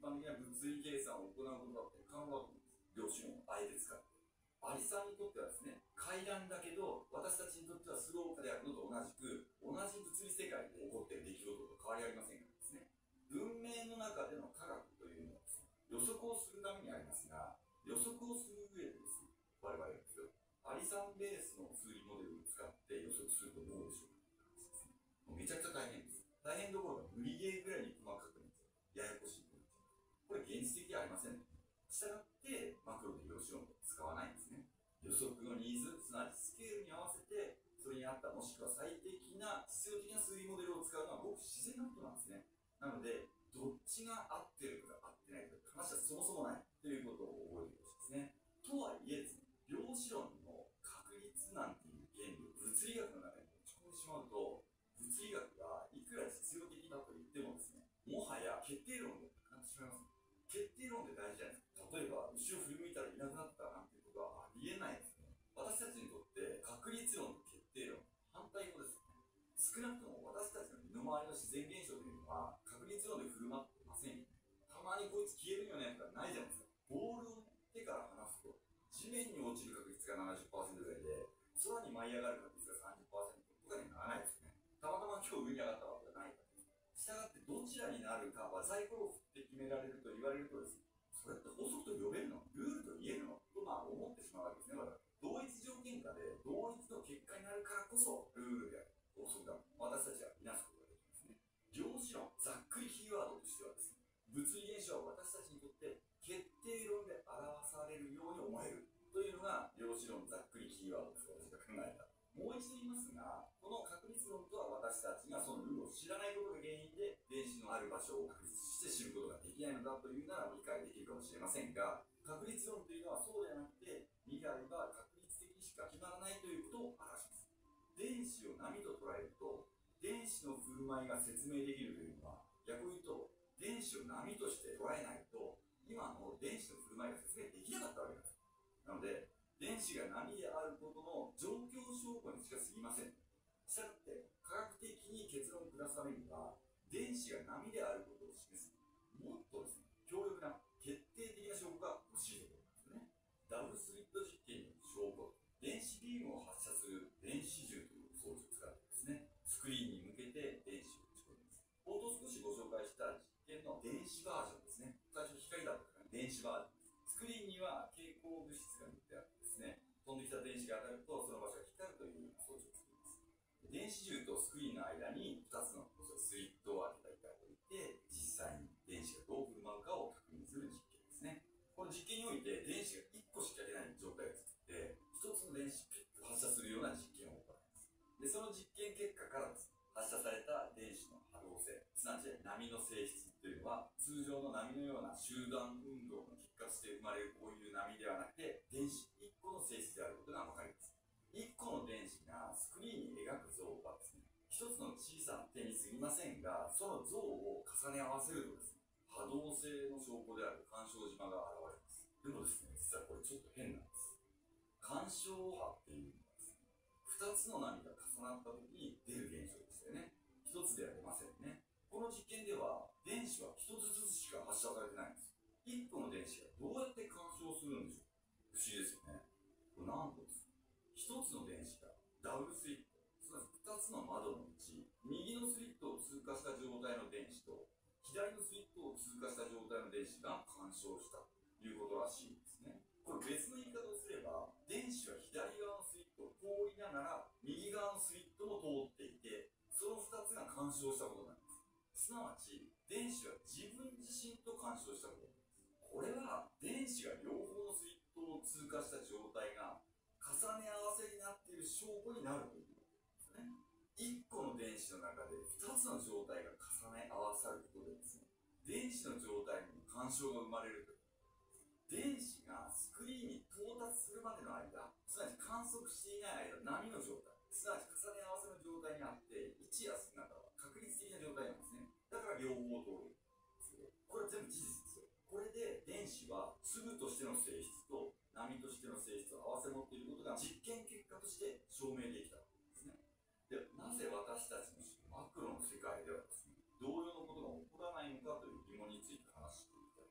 般的な物理計算を行うことだって可能だと思うんです。量子論をあえて使って。アリさんにとってはですね、階段だけど、私たちにとってはスロープであるのと同じく、同じ物理世界で起こっている出来事と変わりありませんからですね。文明の中での科学というのはですね、予測をするためにありますが、予測をする上でですね、我々はですよ、アリさんベースの数理モデルを使って予測するとどうでしょうかって話ですね。もうめちゃくちゃ大変です。大変どころか無理ゲーぐらいに細かくなっちゃう。ややこしいとなっちゃう。これ現実的ではありませんね。したがってマクロで量子論を使わないんですね。予測のニーズ、すなわちスケールに合わせて、それに合ったもしくは最適な、必要的な数理モデルを使うのはごく自然なことなんですね。なので、どっちが合ってるか合ってないか話はそもそもないということを覚えてほしいですね。とはいえですね、量子論の確率なんていう原理を物理学の中に持ち込んでしまうと、物理学がいくら実用的だと言ってもですね、もはや決定論でなってしまいます。決定論で大事じゃないですか。例えば、後ろ振り向いたらいなくなったなんていうことはありえないですね。私たちにとって確率論と決定論、反対語ですよね。少なくとも私たちの身の回りの自然現象というのは確率論で振る舞ってませんよね。たまにこいつ消えるよねとかないじゃないですか。ボールを、ね、手から離すと地面に落ちる確率が ななじゅっパーセント ぐらいで空に舞い上がる確率が さんじゅっパーセント とかにはならないですよね。たまたま今日上に上がったわけじゃないからです。したがってどちらになるかはサイコロを振って決められると言われるとですね、それって法則と呼べるの？ルールと言えるの？とまあ思ってしまうわけですね。同一条件下で同一の結果になるからこそルールである法則だ。私たちは見なすことができますね。量子論、ざっくりキーワードとしてはですね、物理現象は私たちにとって決定論で表されるように思えるというのが量子論ざっくりキーワードとして私が考えた。もう一度言いますが、この確率論とは私たちがそのルールを知らないことが原因で電子のある場所を確立して知ることができないのだというなら理解できるかもしれませんが、確率論というのはそうではなくて、未来は確率的にしか決まらないということを表します。電子を波と捉えると、電子の振る舞いが説明できるというのは、逆を言うと、電子を波として捉えないと、今の電子の振る舞いが説明できなかったわけです。なので、電子が波であることの状況証拠にしか過ぎません。したがって、科学的に結論を下すためには、電子が波であることを示す、もっとですね、強力な決定的な証拠が欲しいところなんですよね。ダブルスリット実験の証拠、電子ビームを発射する電子銃という装置を使ってですね、スクリーンに向けて電子を打ち込みます。冒頭少しご紹介した実験の電子バージョンですね。最初光だったから電子バージョンです。スクリーンには蛍光物質が塗ってあってですね、飛んできた電子が当たるとその場所が光るという装置を作ります。電子銃とスクリーンの間にふたつのスリットを開けた板を置いて、実際に電子がどう振る舞うかを確認する実験ですね。この実験において電子がいっこしか出ない状態を作って、ひとつの電子ピッと発射するような実験を行います。で、その実験結果からです、発射された電子の波動性、すなわち波の性質というのは、通常の波のような集団運動の結果として生まれるこういう波ではなくて、電子いっこの性質であることが分かります。いっこの電子がスクリーンに描く像はですね、ひとつの小さな点に過ぎませんが、その像を重ね合わせるとですね、波動性の証拠である干渉島が現れます。でもですね、実はこれちょっと変なんです。干渉波っていうのはですね、ふたつの波が重なった時に出る現象ですよね。ひとつでは出ませんね。この実験では電子はひとつずつしか発射されてないんです。いっこの電子がどうやって干渉するんでしょう。不思議ですよね。これなんとですね、ひとつの電子がダブルスリット、つまりふたつの窓のうち、右のスリットを通過した状態の電子と左のスリットを通過した状態の電子が干渉したということらしいんですね。これ別の言い方をすれば、電子は左側のスリットを通りながら右側のスリットも通っていて、そのふたつが干渉したことなんです。すなわち電子は自分自身と干渉したことなんです。これは電子が両方のスリットを通過した状態が重ね合わせになっている証拠になるということですね。いっこの電子の中でふたつの状態が重ね合わさることでですね、電子の状態にも干渉が生まれるという。電子がスクリーンに到達するまでの間、すなわち観測していない間、波の状態、すなわち重ね合わせの状態にあって、位置や姿は確率的な状態なんですね。だから両方通るんですよ。これは全部事実ですよ。これで電子は粒としての性質と波としての性質を併せ持っていることが実験結果として証明できたわけですね。で、なぜ私たちのマクロの世界ではですね、同様のことが起こらないのかという疑問について話していきたい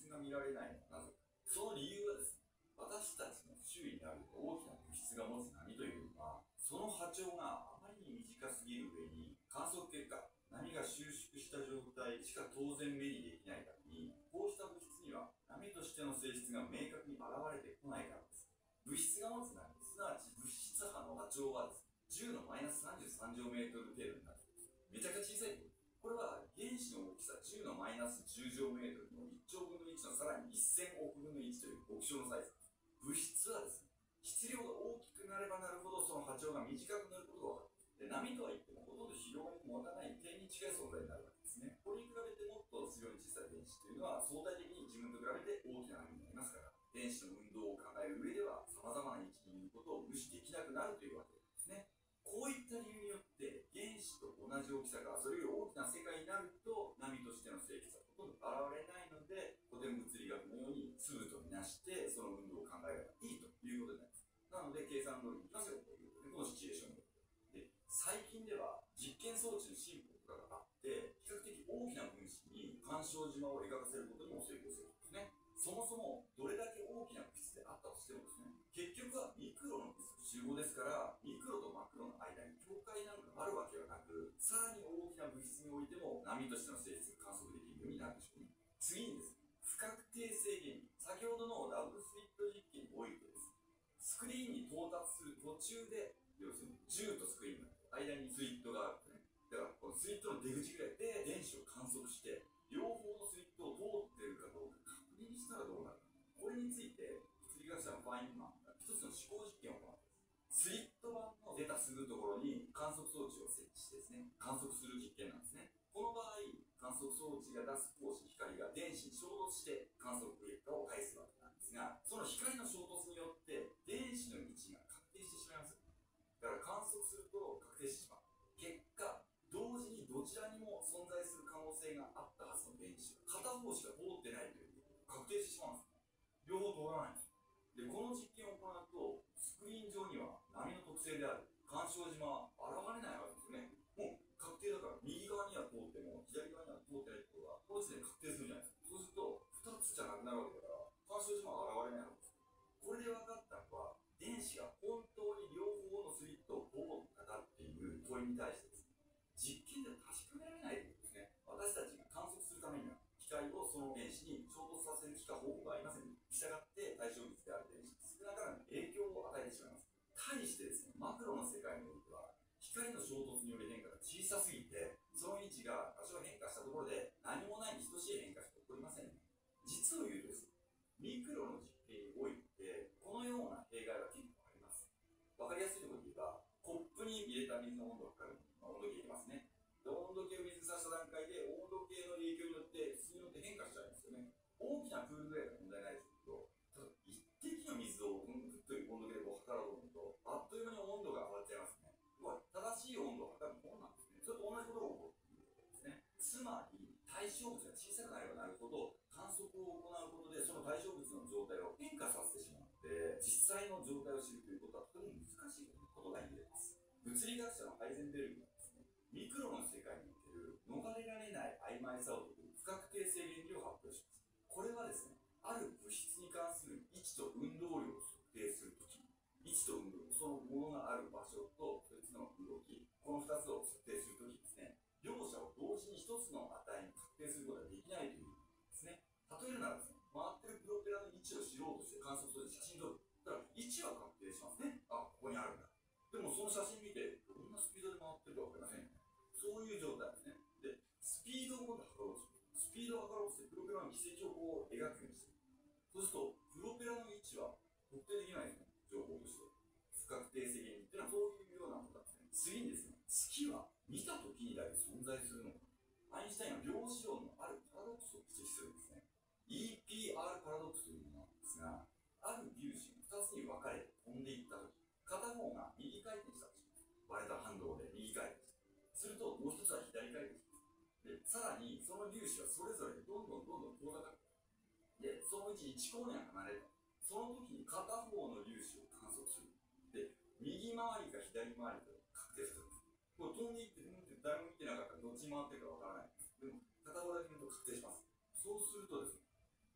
質が見られないのはなぜか。その理由はですね、私たちの周囲にある大きな物質が持つ波というのは、その波長があまりに短すぎる上に、観測結果、波が収縮した状態しか当然目にできないために、こうした物質には波としての性質が明確に現れてこないからです。物質が持つ波、すなわち物質波の波長はですね、じゅうのマイナスさんじゅうさん乗メートル程度になっています。めちゃくちゃ小さい。これは原子の大きさじゅうのマイナスじゅう乗メートルのいっちょうぶんのいちのさらにせんおくぶんのいちという極小のサイズです。物質はですね、質量が大きくなればなるほどその波長が短くなることが分かる。で、波とは言ってもほとんど広がりも持たない点に近い存在になるわけですね。これに比べてもっと質量に小さい電子というのは相対的に自分と比べて大きな波になりますから、電子の運動を考える上では様々な位置にいることを無視できなくなるというわけですね。こういった理由によって原子と同じ大きさがそれより大きな世界になると波としての性質はほとんど現れないので、古典物理学のように粒とみなしてその運動を考えればいいということになります。なので計算通りにいきますよということで、このシチュエーションで最近では実験装置の進歩とかがあって比較的大きな分子に干渉島を描かせることにも成功するんですね。そもそもどれだけ大きな物質であったとしてもですね、結局はミクロの物質の集合ですから、ミクロとマクロの間に境界なんかあるわけはなく、さらに大きな物質においても波としての性質が観測できるようになるでしょうね。次にですね、不確定性原理。先ほどのダブルスリット実験においてですね、スクリーンに到達する途中で、要するに銃とスクリーンの間にスリットがあるんですね。だからこのスリットの出口ぐらいで電子を観測して、両方のスリットを通っているかどうか確認したらどうなるか。これについて物理学者のファインマンが一つの思考実験を行っています。スリット板の出たすぐところに観測装置を設置してですね、観測する実験なんですね。この場合、観測装置が出す光子、光が電子に衝突して観測結果を返すわけなんですが、その光の衝突によって電子の位置が確定してしまいます。だから観測すると確定してしまう。結果、同時にどちらにも存在する可能性があったはずの電子が片方しか通ってないということが確定してしまうんですね。両方通らないんです。で、この実験を行うと、スクリーン上には波の特性である干渉島は現れないわけですよね。もう確定だから、右側には通っても左側には通ってないってことがこの時点で確定するじゃないですか。そうするとふたつじゃなくなるわけだから、干渉島は現れないわけです。これで分かったのは、電子が本当に両方のスリットを通ったかっていう問いに対してですね、実験では確かめられないということですね。私たちが観測するためには光をその電子に衝突させるしか方法がありません。したがって対象物である電子に少なからぬ影響を与えてしまいます。対してですね、マクロの世界においては光の衝突による変化が小さすぎて、その位置が多少変化したところで何もないに等しい変化しか起こりませんね。実を言うとですね、ミクロの実験においてこのような弊害は結構あります。わかりやすいところで言えば、コップに入れた水の温度を測る、まあ、温度計いきますね。で、温度計を水にさした段階で温度計の影響によって質によって変化しちゃうんですよね。大きなプールぐらいは問題ないですけど、ただ一滴の水をグッという温度計でこう測ろうと思うと、あっという間に温度が上がっちゃいますね。これ正しい温度を測るものなんですね。それと同じことが起こっているわけですね。つまり対象物が小さくなればなるほど、観測を行うことでその対象物の状態を変化させてしまうので、実際の状態を知るということはとても難しいことが言えます。物理学者のハイゼンベルグはですね、ミクロの世界における逃れられない曖昧さを解く不確定性原理を発表します。これはですね、ある物質に関する位置と運動量を測定するとき、位置と運動量、そのものがある場所とそいつの動き、このふたつを測定するときですね、両者を同時にひとつの値に確定することができないというですね。例えるならですね、回ってるプロペラの位置を知ろうとして観測する写真撮る。だから位置は確定しますね。あ、ここにあるんだ。でもその写真見て、どんなスピードで回ってるかわかりませんよね。そういう状態ですね。で、スピードを今度測ろうとする。スピードを測ろうとして、プロペラの軌跡をこう描くようにしてる。そうすると、プロペラの位置は特定できないですね。情報として。不確定性原理っていうのはそういうようなことなんですね。次にですね、月は見た時にだけ存在するのか。アインシュタインは量子論のあるパラドックスを指摘するんですね。イーピーアール パラドックスというものなんですが、ある粒子がふたつに分かれて飛んでいった時、片方が右回転したとします。割れた反動で右回転した。するともう一つは左回転します。で、さらにその粒子はそれぞれどんどんどんどん遠ざかる。で、そのうちいち光年離れた。その時に片方の粒子を観測する。で、右回りか左回りか確定するんです。これ飛んでいって飛んでいって誰も見てなかったらどっちに回ってるかわからない。でも片方だけ見ると確定します。そうするとですね、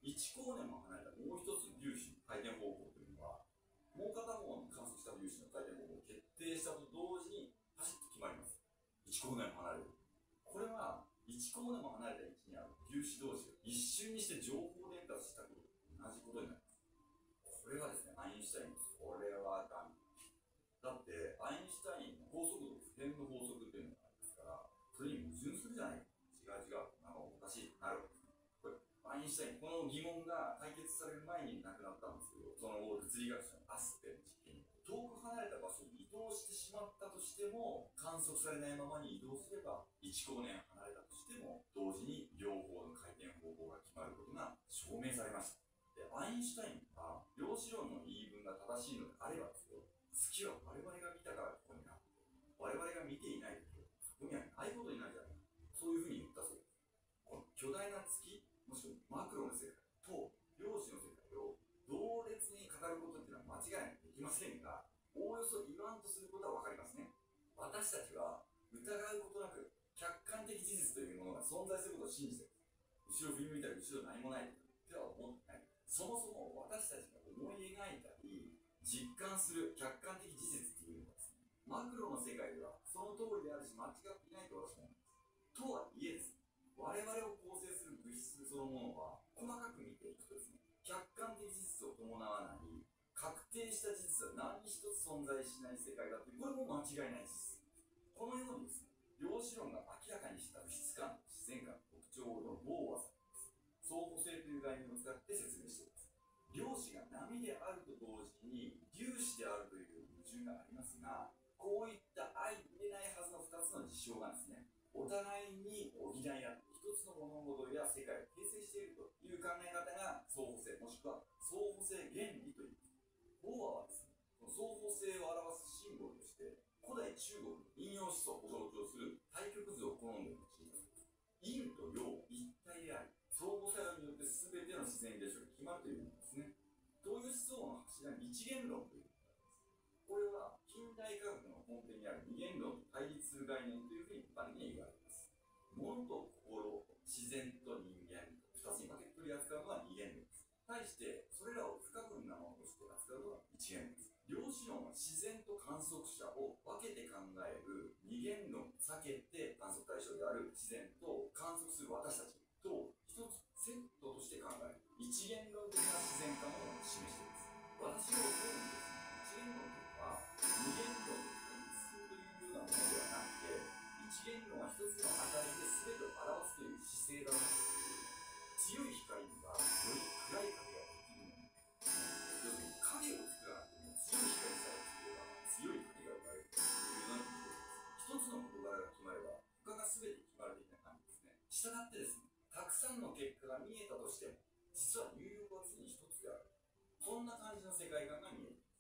いち光年も離れたもう一つの粒子の回転方向というのは、もう片方の観測した粒子の回転方向を決定したと同時にパシッと決まります。いち光年も離れる。これはいち光年も離れた位置にある粒子同士が一瞬にして情報伝達したことと同じことになります。これはですね、アインシュタインのそれはダメ。だって、アインシュタインの法則と普遍の法則っていうのがありますから、それに矛盾するじゃないか。違う違う。あの、おかしい。なるわけですね。これ、アインシュタイン、この疑問が解決される前に亡くなったんですけど、その後、物理学者のアスペンの実験に、遠く離れた場所に移動してしまったとしても、観測されないままに移動すれば、いち光年離れたとしても、同時に両方の回転方向が決まることが証明されました。で、アインシュタインは、量子論の言い分が正しいのであればですよ、月は我々が見たからここにあって、我々が見ていないと、そこにはないことになるじゃないか。そういうふうに言ったそうです。この巨大な月、もしくはマクロの世界と量子の世界を同列に語ることっていうのは間違いなくできませんが、おおよそ言わんとすることは分かりますね。私たちは疑うことなく客観的事実というものが存在することを信じている。後ろ振り向いたら後ろ何もないとは思ってない。そもそも私たちが思い描いたり実感する客観的事実っていうのはですね、マクロの世界ではその通りであるし間違っていないと私は思います。とはいえですね、我々を構成する物質そのものは細かく見ていくとですね、客観的事実を伴わない確定した事実は何一つ存在しない世界だという、これも間違いない事実。このようにですね、量子論が明らかにした物質感、自然観の特徴をボーアさんです。相補性という概念を使って説明しています。量子が波であると同時に粒子であるという矛盾がありますが、こういった相入れないはずのふたつの事象がですね、お互いに補い合って一つの物事や世界を形成しているという考え方が相補性、もしくは相補性原理という。ボーアはですね、この相補性を表すシンボルとして古代中国の陰陽思想を象徴する対極図を好んで用います。陰と陽一体であり、相互作用によって全ての自然現象が決まるというものですね。という思想の柱に一元論というのがあります。これは近代科学の根底にある二元論と対立する概念というふうに一般に言われます。物と心、自然と人間と二つに分けて取り扱うのは二元論です。対してそれらを不可分なものとして扱うのは一元論です。量子論は自然と観測者を分けて考える二元論を避けて、観測対象である自然と観測する私たちと一つセットとして考える一元論的な自然観を示しています。私の思うにですね、一元論というのは二元論と対立するというようなものではなくて、一元論は一つの当たりで全てを表すという姿勢だという。強い光にはより暗い影ができるのに、要するに影を作らなくても強い光さえ作れば強い影が生まれるというようなことです。一つの事柄が決まれば他が全て決まる的な感じですね。したがってですね、たくさんの結果が見えたとしても実は入力は常に一つである、そんな感じの世界観が見えています。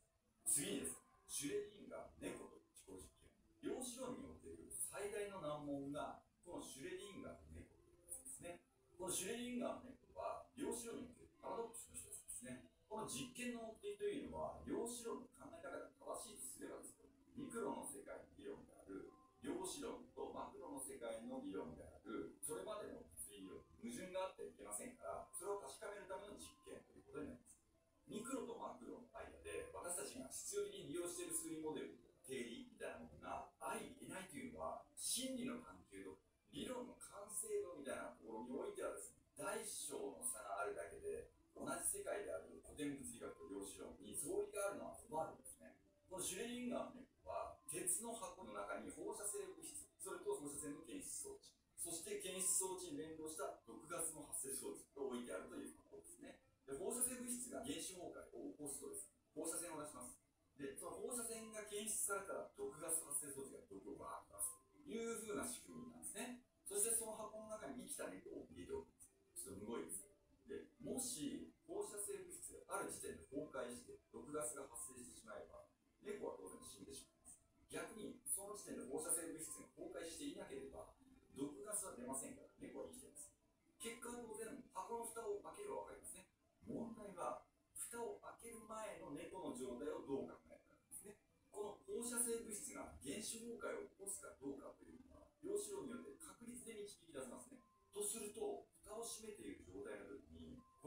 次にですね、シュレディンガー猫という思考実験。量子論における最大の難問がこのシュレディンガーの猫というやつですね。このシュレディンガーの猫は量子論におけるパラドックスの一つですね。この実験の目的というのは、量子論の考え方が正しいとすればですね、ミクロの世界の理論である量子論とマクロの世界の理論であるそれまでの物理論、矛盾があってはいけませんから、それを確かめるための実験ということになります。ミクロとマクロの間で私たちが必要的に利用している数理モデル、定理みたいなものが相入れないというのは、真理の探求度、理論の完成度みたいなところにおいてはですね、大小の差があるだけで同じ世界である古典物理学と量子論に相違があるのは困るんですね。このシュレディンガーの猫は鉄の箱の中に放射性物質、それと放射線の検出装置、そして検出装置に連動した毒ガスの発生装置が置いてあるということですね。で、放射性物質が原子崩壊を起こすとですね、放射線を出します。で、その放射線が検出されたら毒ガス発生装置が毒をバーッと出すという風な仕組みなんですね。そしてその箱の中に生きた猫を入れておくんです。ちょっとむごいです。で、もし放射性物質がある時点で崩壊して毒ガスが発生してしまえば、猫は当然死んでしまいます。逆にその時点で放射性物質が崩壊していなければ毒ガスは出ませんから、猫は生きています。結果は当然箱の蓋を開ければ分かりますね。問題は蓋を開ける前の猫の状態をどう考えるかですね。この放射性物質が原子崩壊を起こすかどうかというのは量子論によって確率で導き出せますね。とすると蓋を閉めている状態の時にこ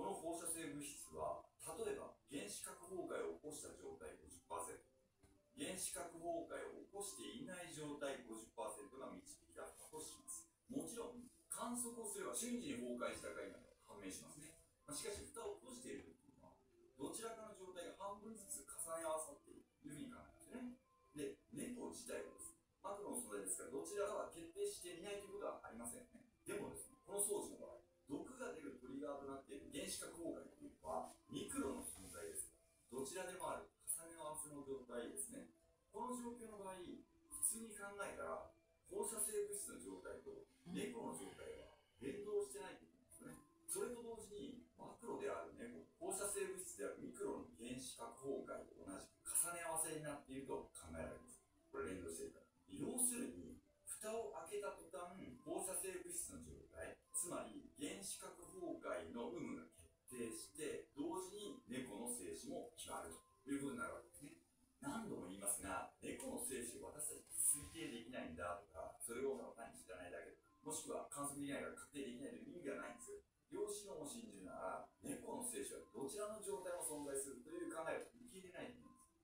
この放射性物質は、例えば原子核崩壊を起こした状態 ごじゅっパーセント、原子核崩壊を起こしていない状態 ごじゅっパーセント が導き出したとします。もちろん、観測をすれば瞬時に崩壊したか否か判明しますね。まあ、しかし、蓋を閉じているというのは、どちらかの状態が半分ずつ重ね合わさっているというふうに考えますね。で、猫自体はですね、マクロの素材ですから、どちらかは決定していないということはありませんね。でもですね、この装置の場合、毒が出るトリガーとなっている原子核崩壊というのは、ミクロの存在ですから、どちらでもある重ね合わせの状態ですね。この状況の場合、普通に考えたら、放射性物質の状態と猫の状態は連動してないということですね。それと同時に、マクロである猫、放射性物質であるミクロの原子核崩壊と同じく重ね合わせになっていると考えられます。これ連動しているから。要するに、蓋を開けた途端、放射性物質の状態、つまり原子核崩壊の有無が決定して、同時に猫の生死も決まるということになるわけですね。何度も言いますが、猫の生死を私たち推定できないんだとか、それを単に知らないだけとか、もしくは観測できないから確定できないという意味ではないんですよ。量子論を信じるなら、猫の生死はどちらの状態も存在するという考えを受け入れないと思うんです。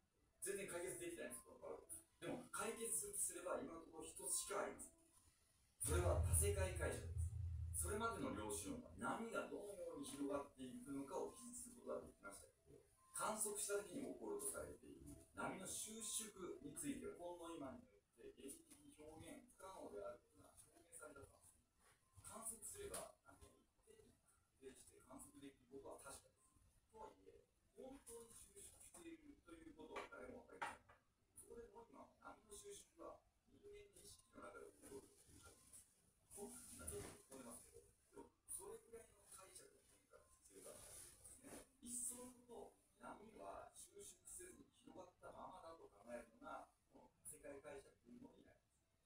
全然解決できてないんです、この場合。でも、解決するとすれば、今のところ一つしかありません。それは多世界解釈です。それまでの量子論は波がどのように広がっていくのかを記述することができましたけど、観測した時に起こるとされている波の収縮については、ほんの今によって原理的に表現不可能であることが証明されたと。観測すれば、一定に確定して観測できることは確かです。とはいえ、本当に収縮しているということは誰も分かりません。そこでも今、波の収縮は人間の意識の中で起こるという感じです。こんなちょっと聞こえますけど、それぐらいの解釈の変化が必要だと思いますね。いっそのこと、波は収縮せずに広がったままだと考えるのが、この世界解釈というものになります。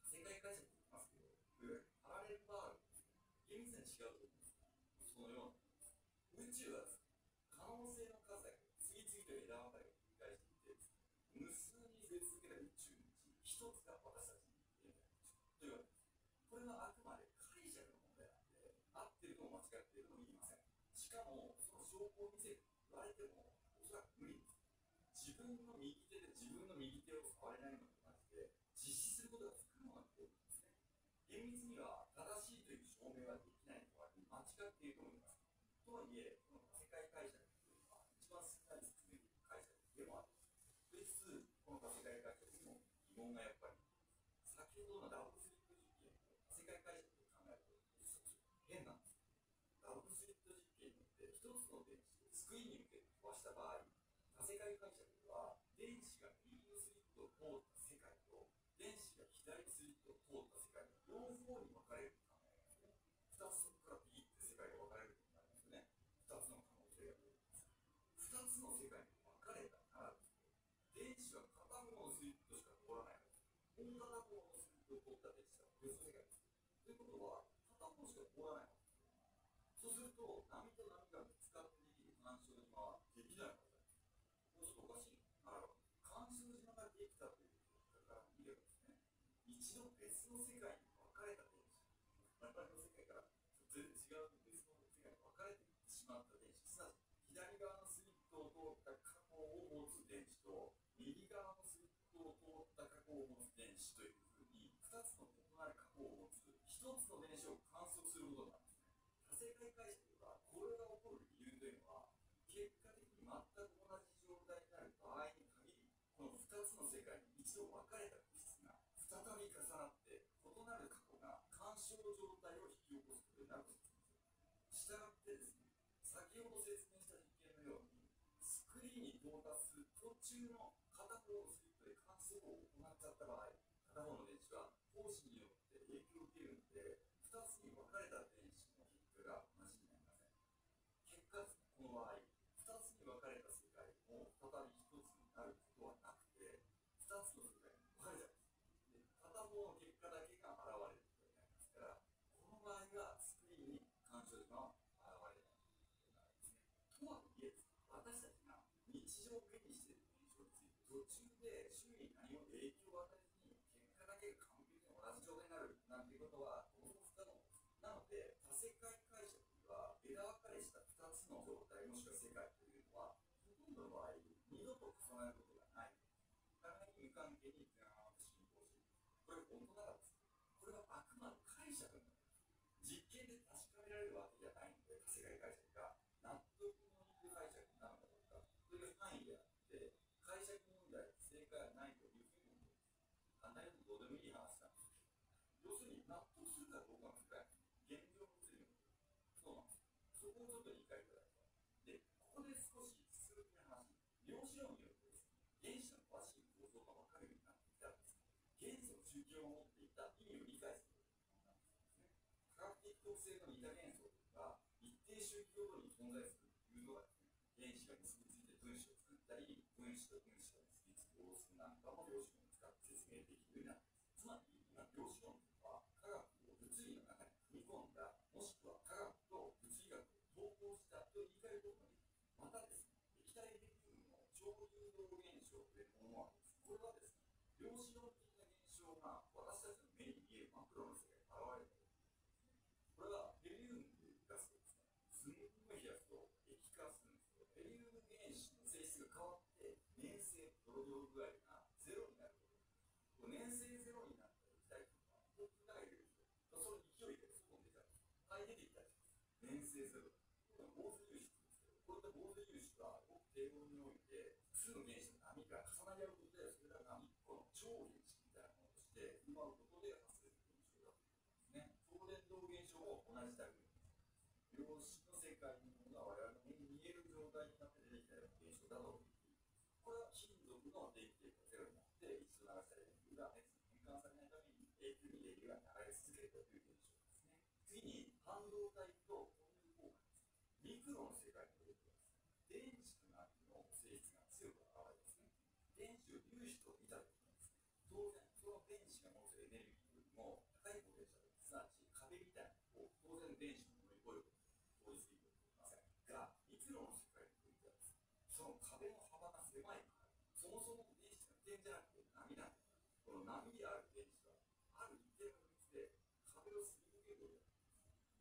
世界解釈と言いますけど、パラレルワールドですね。厳密に違うと思います。そのような。宇宙はですね、可能性の数だけ次々と枝分かれを繰り返していて、無数に増え続けた宇宙のうち、一つが私たちに見えない宇宙というわけです。これはあくまで解釈の問題なんで、合ってるとも間違っているとも言いません。しかも、その証拠を見せると言われても、おそらく無理です。自分の右手で自分の右手を触れないのと同じで、実施することが不可能なことですね。厳密には正しいという証明はできないのは間違っていると思います。とはいえ、この世界解釈というのは一番少ない説明的解釈でもある。と言いつつ、この多世界解釈にも疑問がやっぱり、先ほどのダブルスリット実験と多世界解釈で考えると変なんです。ダブルスリット実験によって一つの電子をスクリーンに向けて飛ばした場合、多世界解釈では電子が右のスリットを通った世界と電子が左スリットを通った世界の両方に分かれると考えますね。二つそこからピーって世界が分かれるとなりますね。二つの可能性が出てきます。二つの世界に分かれたなら、電子は片方のスリットしか通らないのです。もう片方のスリットを通った電子は別の世界です。ということは、片方しか通らないのです。そうすると、波と波がぶつかってできる干渉島はできないわけです。これちょっとおかしいならば、干渉島ができたという結果から見ればですね、一度別の世界に分かれた電子、我々の世界から全然違う別の世界に分かれてしまった電子、すなわち左側のスリットを通った過去を持つ電子と、右側のスリットを通った過去を持つ電子というふうに、ふたつの異なる過去を持つひとつの電子を観測することになるんですね。多世界解釈では、これが起こる理由というのは、結果的に全く同じ状態になる場合に限り、このふたつの世界に一度分かれた物質が再び重なって、異なる過去が干渉状態を引き起こすことになると説明する。したがってですね、先ほど説明した実験のように、スクリーンに到達する途中の片方のスリットで観測を行っちゃった場合、片方の電子は光子によって影響を受けるので、ふたつに分かれた電子の結果が同じになりません。結果ですね、この場合、ふたつに分かれた世界も再びひとつになることはなくて、ふたつの世界に分かれちゃうんです。で、片方の結果だけが現れることになりますから、この場合はスクリーンに干渉島は現れないことになるんですね。とはいえ、私たちが日常目にしている現象について、途中で周囲に何も影響を与えずに、結果だけが完璧に同じ状態になるなんていうことは、どうも不可能です。なので、多世界解釈には枝分かれしたふたつの状態係に前半は進行していく。これ本当ならですね、これはあくまで解釈なんです。実験で確かめられるわけじゃないので、世界解釈が納得のいく解釈になるかどうか、それが範囲であって、解釈問題、正解はないというふうに思います。簡単に言うとどうでもいい話なんです。要するに納得するかどうかの世界、現状物理のそうなんです。そこをちょっと理解いただきたい。で、ここで少し数的な話、量子論によってですね、原子の詳しい構造が分かるようになってきたんです。原子の周期を持っていた意味を理解することなんですね。科学的特性の似た元素が一定周期ごとに存在するというのがですね、原子が結びついて分子を作ったり、分子と分子が結びつく様子なんかも量子論を使って説明できるようになる。つまり、今、量子論というのは科学を物理の中に組み込んだ、もしくは科学と物理学を統合したと言い換えることができる。またですね、液体ヘリウムの超流動現象というものはですね、これはですね、量子論的な現象が私たちの目に見えるマクロの世界に現れている。これはヘリウムというガスをですね、すんごい冷やすと液化するんですけど、ヘリウム原子の性質が変わって粘性、ドロドロ具合がゼロになること。粘性ゼロになった液体というのは、こういう中に入れると、その勢いで外に出ちゃうんです。はい、出てきたりします。粘性ゼロ。これはボーズ粒子ですけど、こういったボーズ粒子はごく低温において、複数の原子の波が重なり合うことで、それらがいっこの超原子みたいなものとして振る舞うことで発生する現象だということですね。超伝導現象も同じだけです。量子の世界のものが我々の目に見える状態になって出てきたような現象だと言っていい。これは金属の電気抵抗がゼロになって、一度流した電流が熱に変換されないために永久に電流が流れ続けるという現象ですね。次に、半導体と交流効果です。ミクロの世界においてはですね、電池となりの性質が強く現れますね。電池を粒子と見たときにですね、当然、その電子が持つエネルギーよりも高いポテンシャル、すなわち壁みたいなのを当然電子も乗り越えることを通り過ぎることはできませんが、ミクロの世界においてはですね、その壁の幅が狭いから、そもそも電子が点じゃなくて波なんです。この波である電子は、ある一定の率で壁をすり抜けることができます。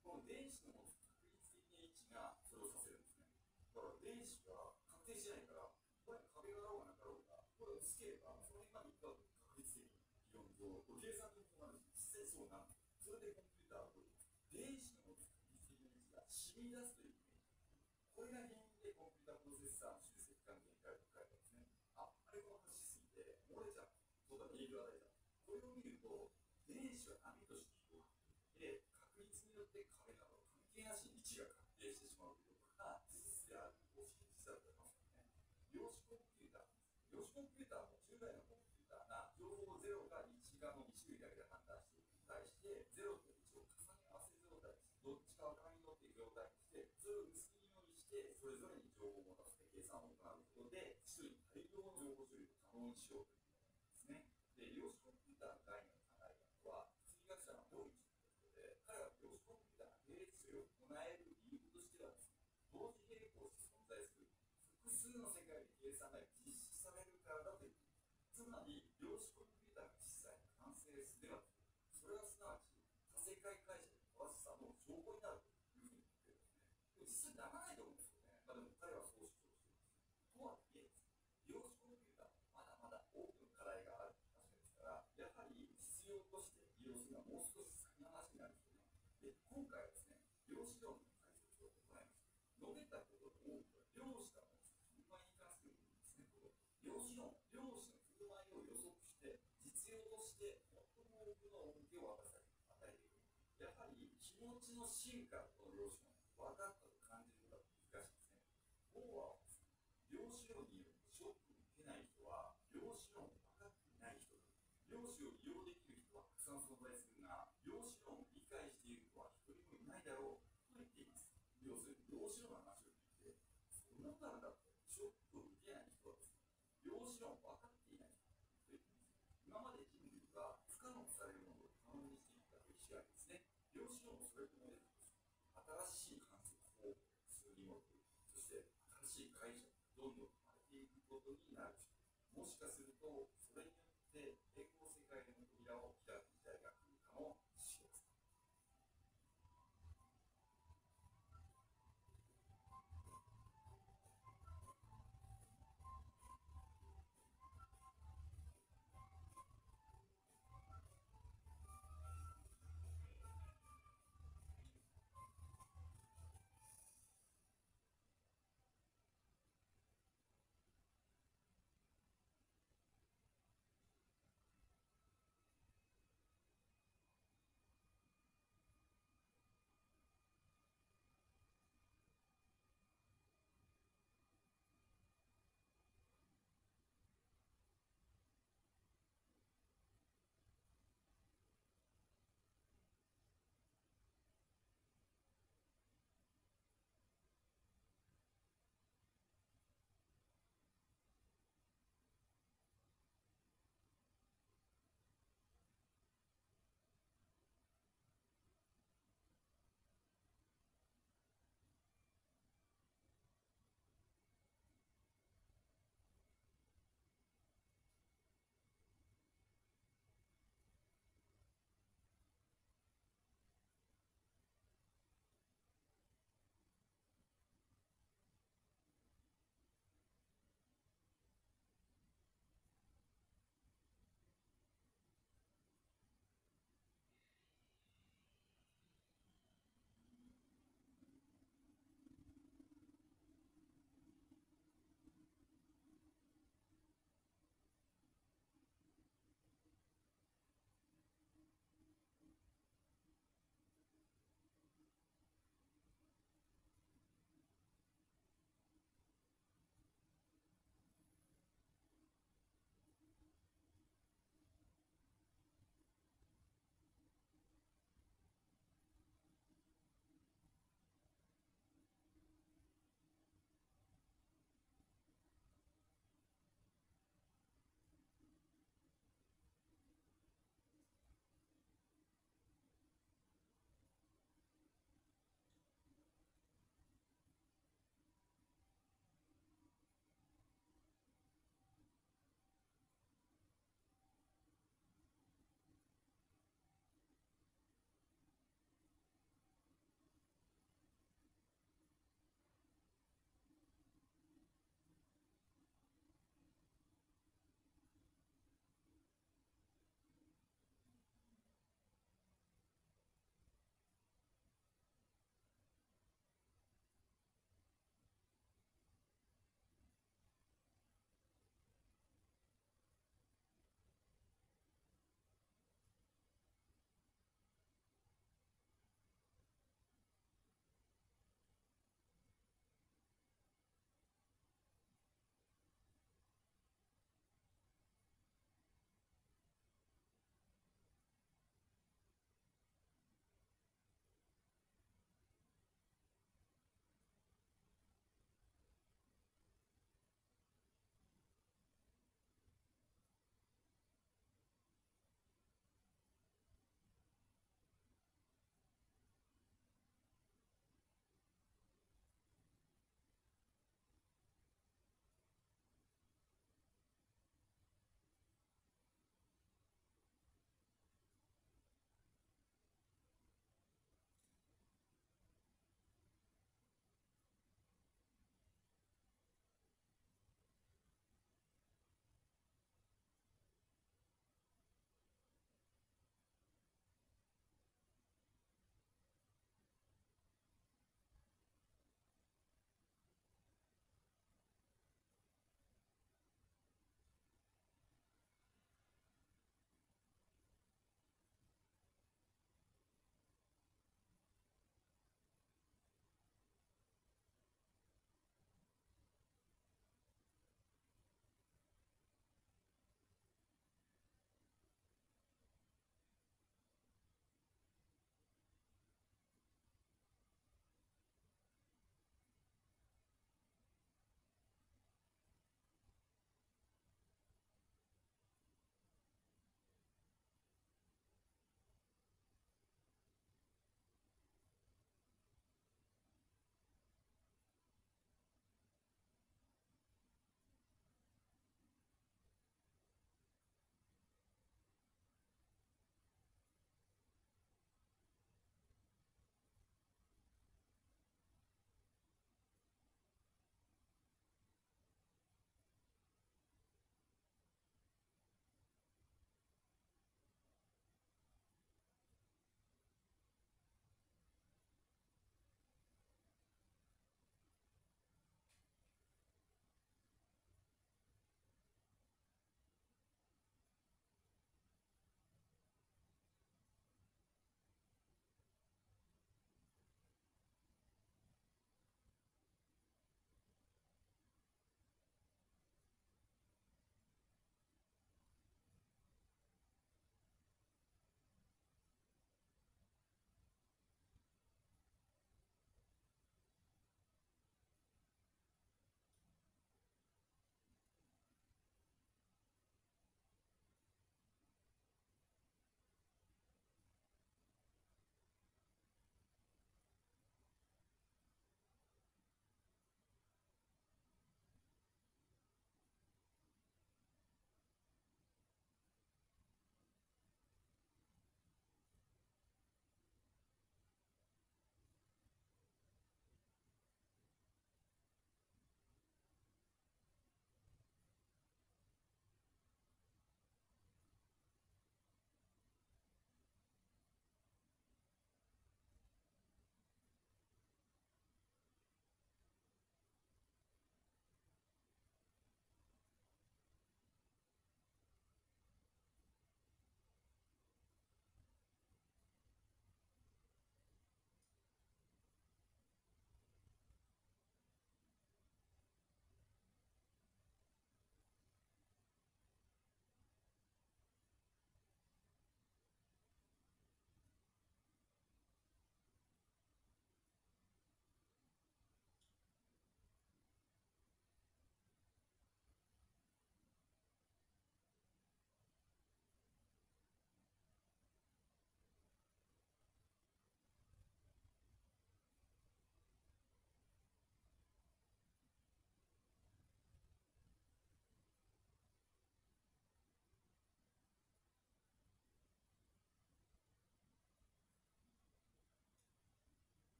この電子の持つ確率的な位置がそれをさせるんですね。だから電子が確定しないから、これ壁があろうがなかろうが、これをつければ、その辺までいったと確率的に理論上、これ計算的にもあるし、実際そうなんです。それでコンピューターは動いてます。電子の持つ確率的な位置が染み出すというイメージ。これが原因でコンピュータープロセッサーの集積関係に変えると書いてますね。あ、あれこの話しすぎて、漏れちゃう。そうだ、影響を与えちゃう。これを見ると、電子は波として広がっていて、確率によって壁など関係なしに位置が確定してしまうということが事実であると真実だと思いますよね。量子コンピューター。量子コンピューターも従来のコンピューターが情報ゼロかいちがのに種類だけで判断しているのに対して、ゼロといちを重ね合わせ状態にして、どっちか分からんよっていう状態にして、それを薄いようにして、それぞれに情報を持たせて計算を行うことで、一人大量の情報処理を可能にしようというものなんですね。で、量子コンピューターの概念を考えたのは、物理学者のドイツということで、彼は量子コンピューターが並列処理を行える理由としてはですね、同時並行して存在する複数の世界で計算が実施されるからだという。つまり、量子コンピューターが実際に完成すれば、それはすなわち、多世界解釈の正しさの証拠になるというふうに言ってるんですね。でも実際にならないと思うんですよね。まあ、でも彼はそう主張しています。とはいえ、量子コンピューターはまだまだ多くの課題がある確かですから、やはり実用として利用するのはもう少し先の話になるんですよね。で、今回はですね、量子論の解説を行います。述べたことの多くは量子が持つ振る舞いに関する部分ですね。量子論、量子の振る舞いを予測して、実用として最も多くの恩恵を私たちに与えている。やはり気持ちの進化をこの量子論分かったと感じるのが難しいですね。ボーアはですね、量子論によるショックを受けない人は量子論を分かっていない人だ。量子を利用できる人はたくさん存在するが、量子論を理解している人は一人もいないだろうと言っています。要するに量子論の話を聞いて、そんなことあるんだってショックを受けない人はですね、量子論を分かっていない人と言っています。今まで人類が不可能とされるものを可能にしていった歴史がありますね。量子論もそれと同じです。新しい観測方法、数理目、そして新しい解釈がどんどん生まれていくことになるし、もしかするとそれによって平行世界の扉を開く時代が来るかもしれません。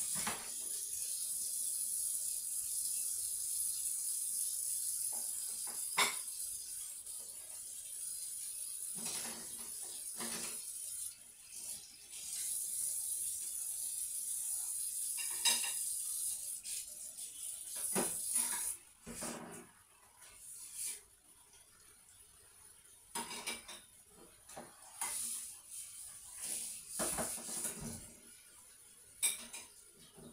こ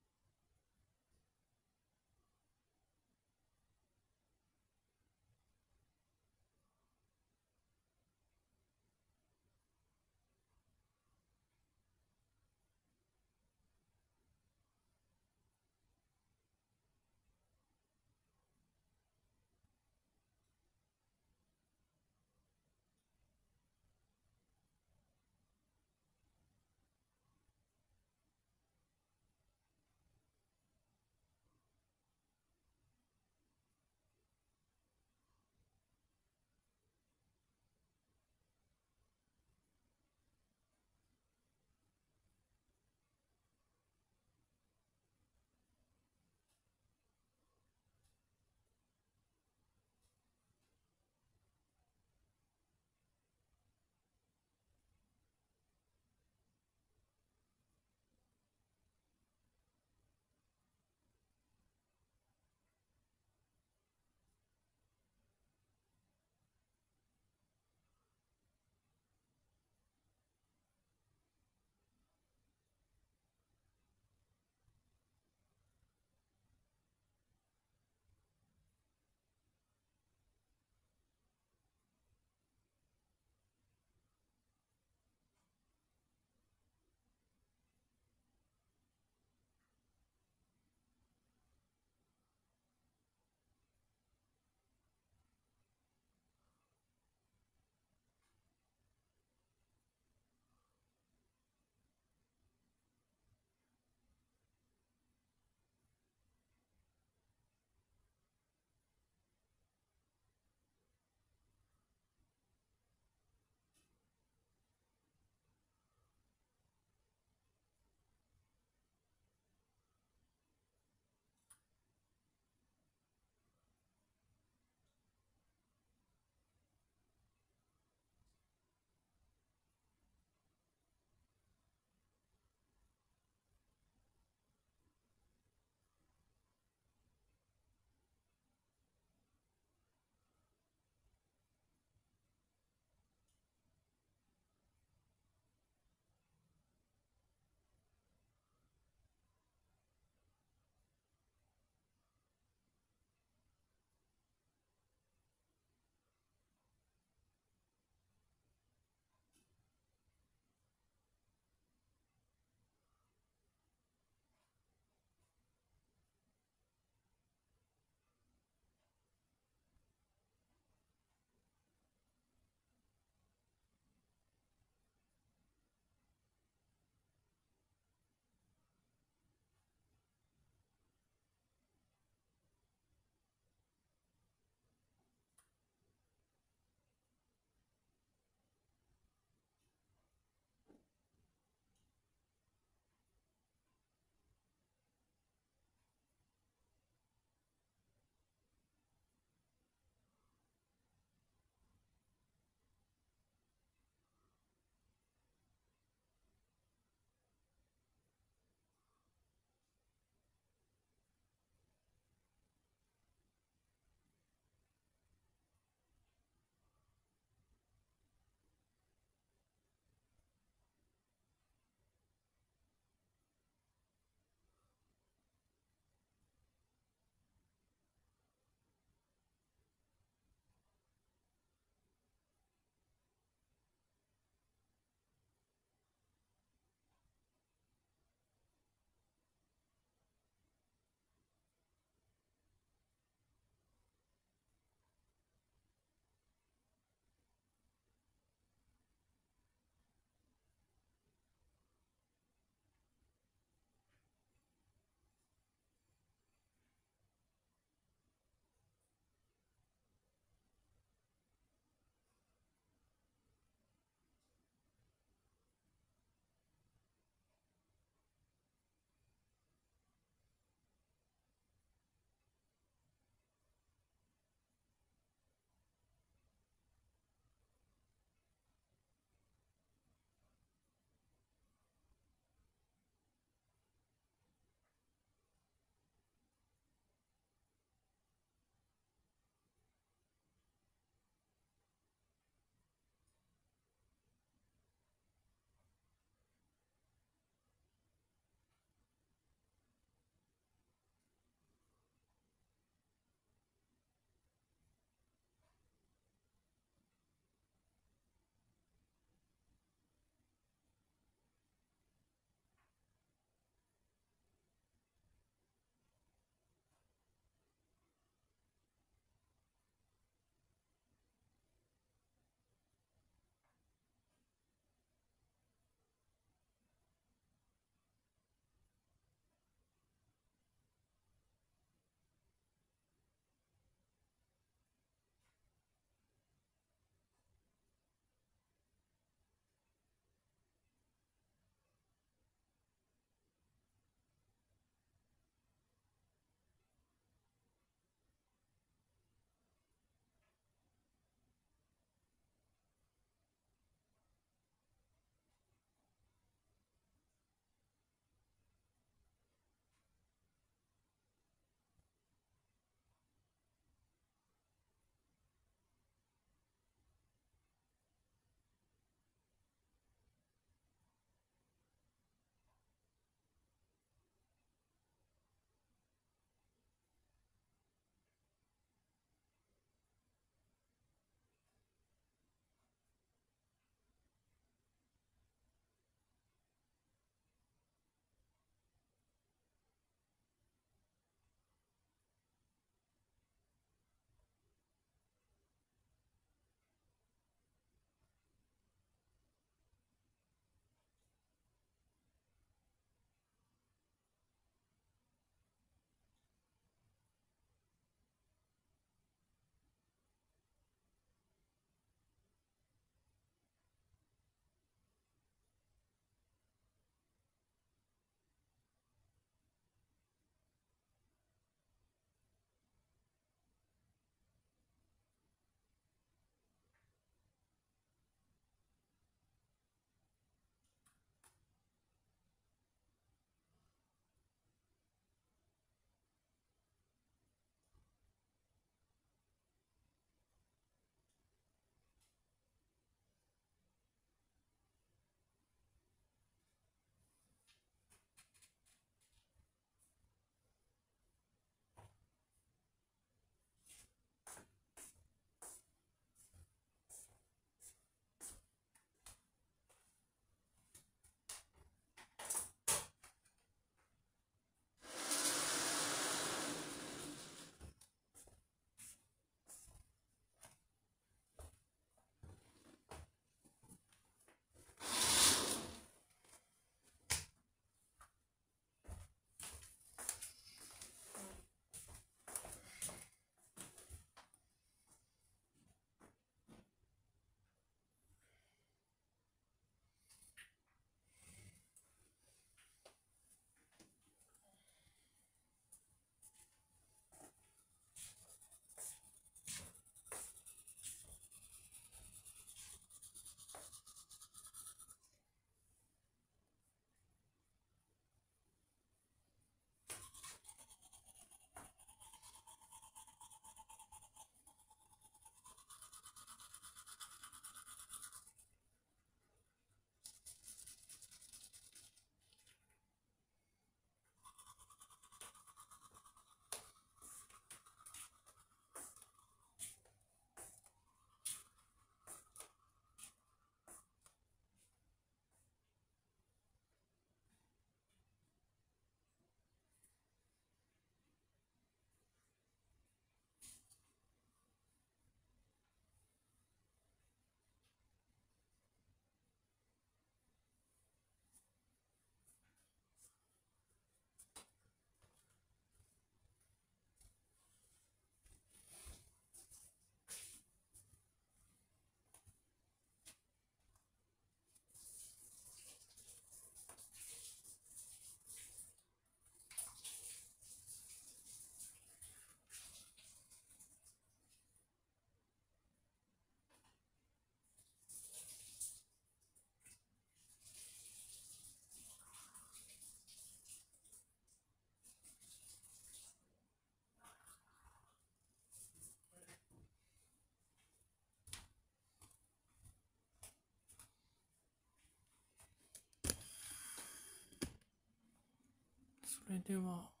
れでは。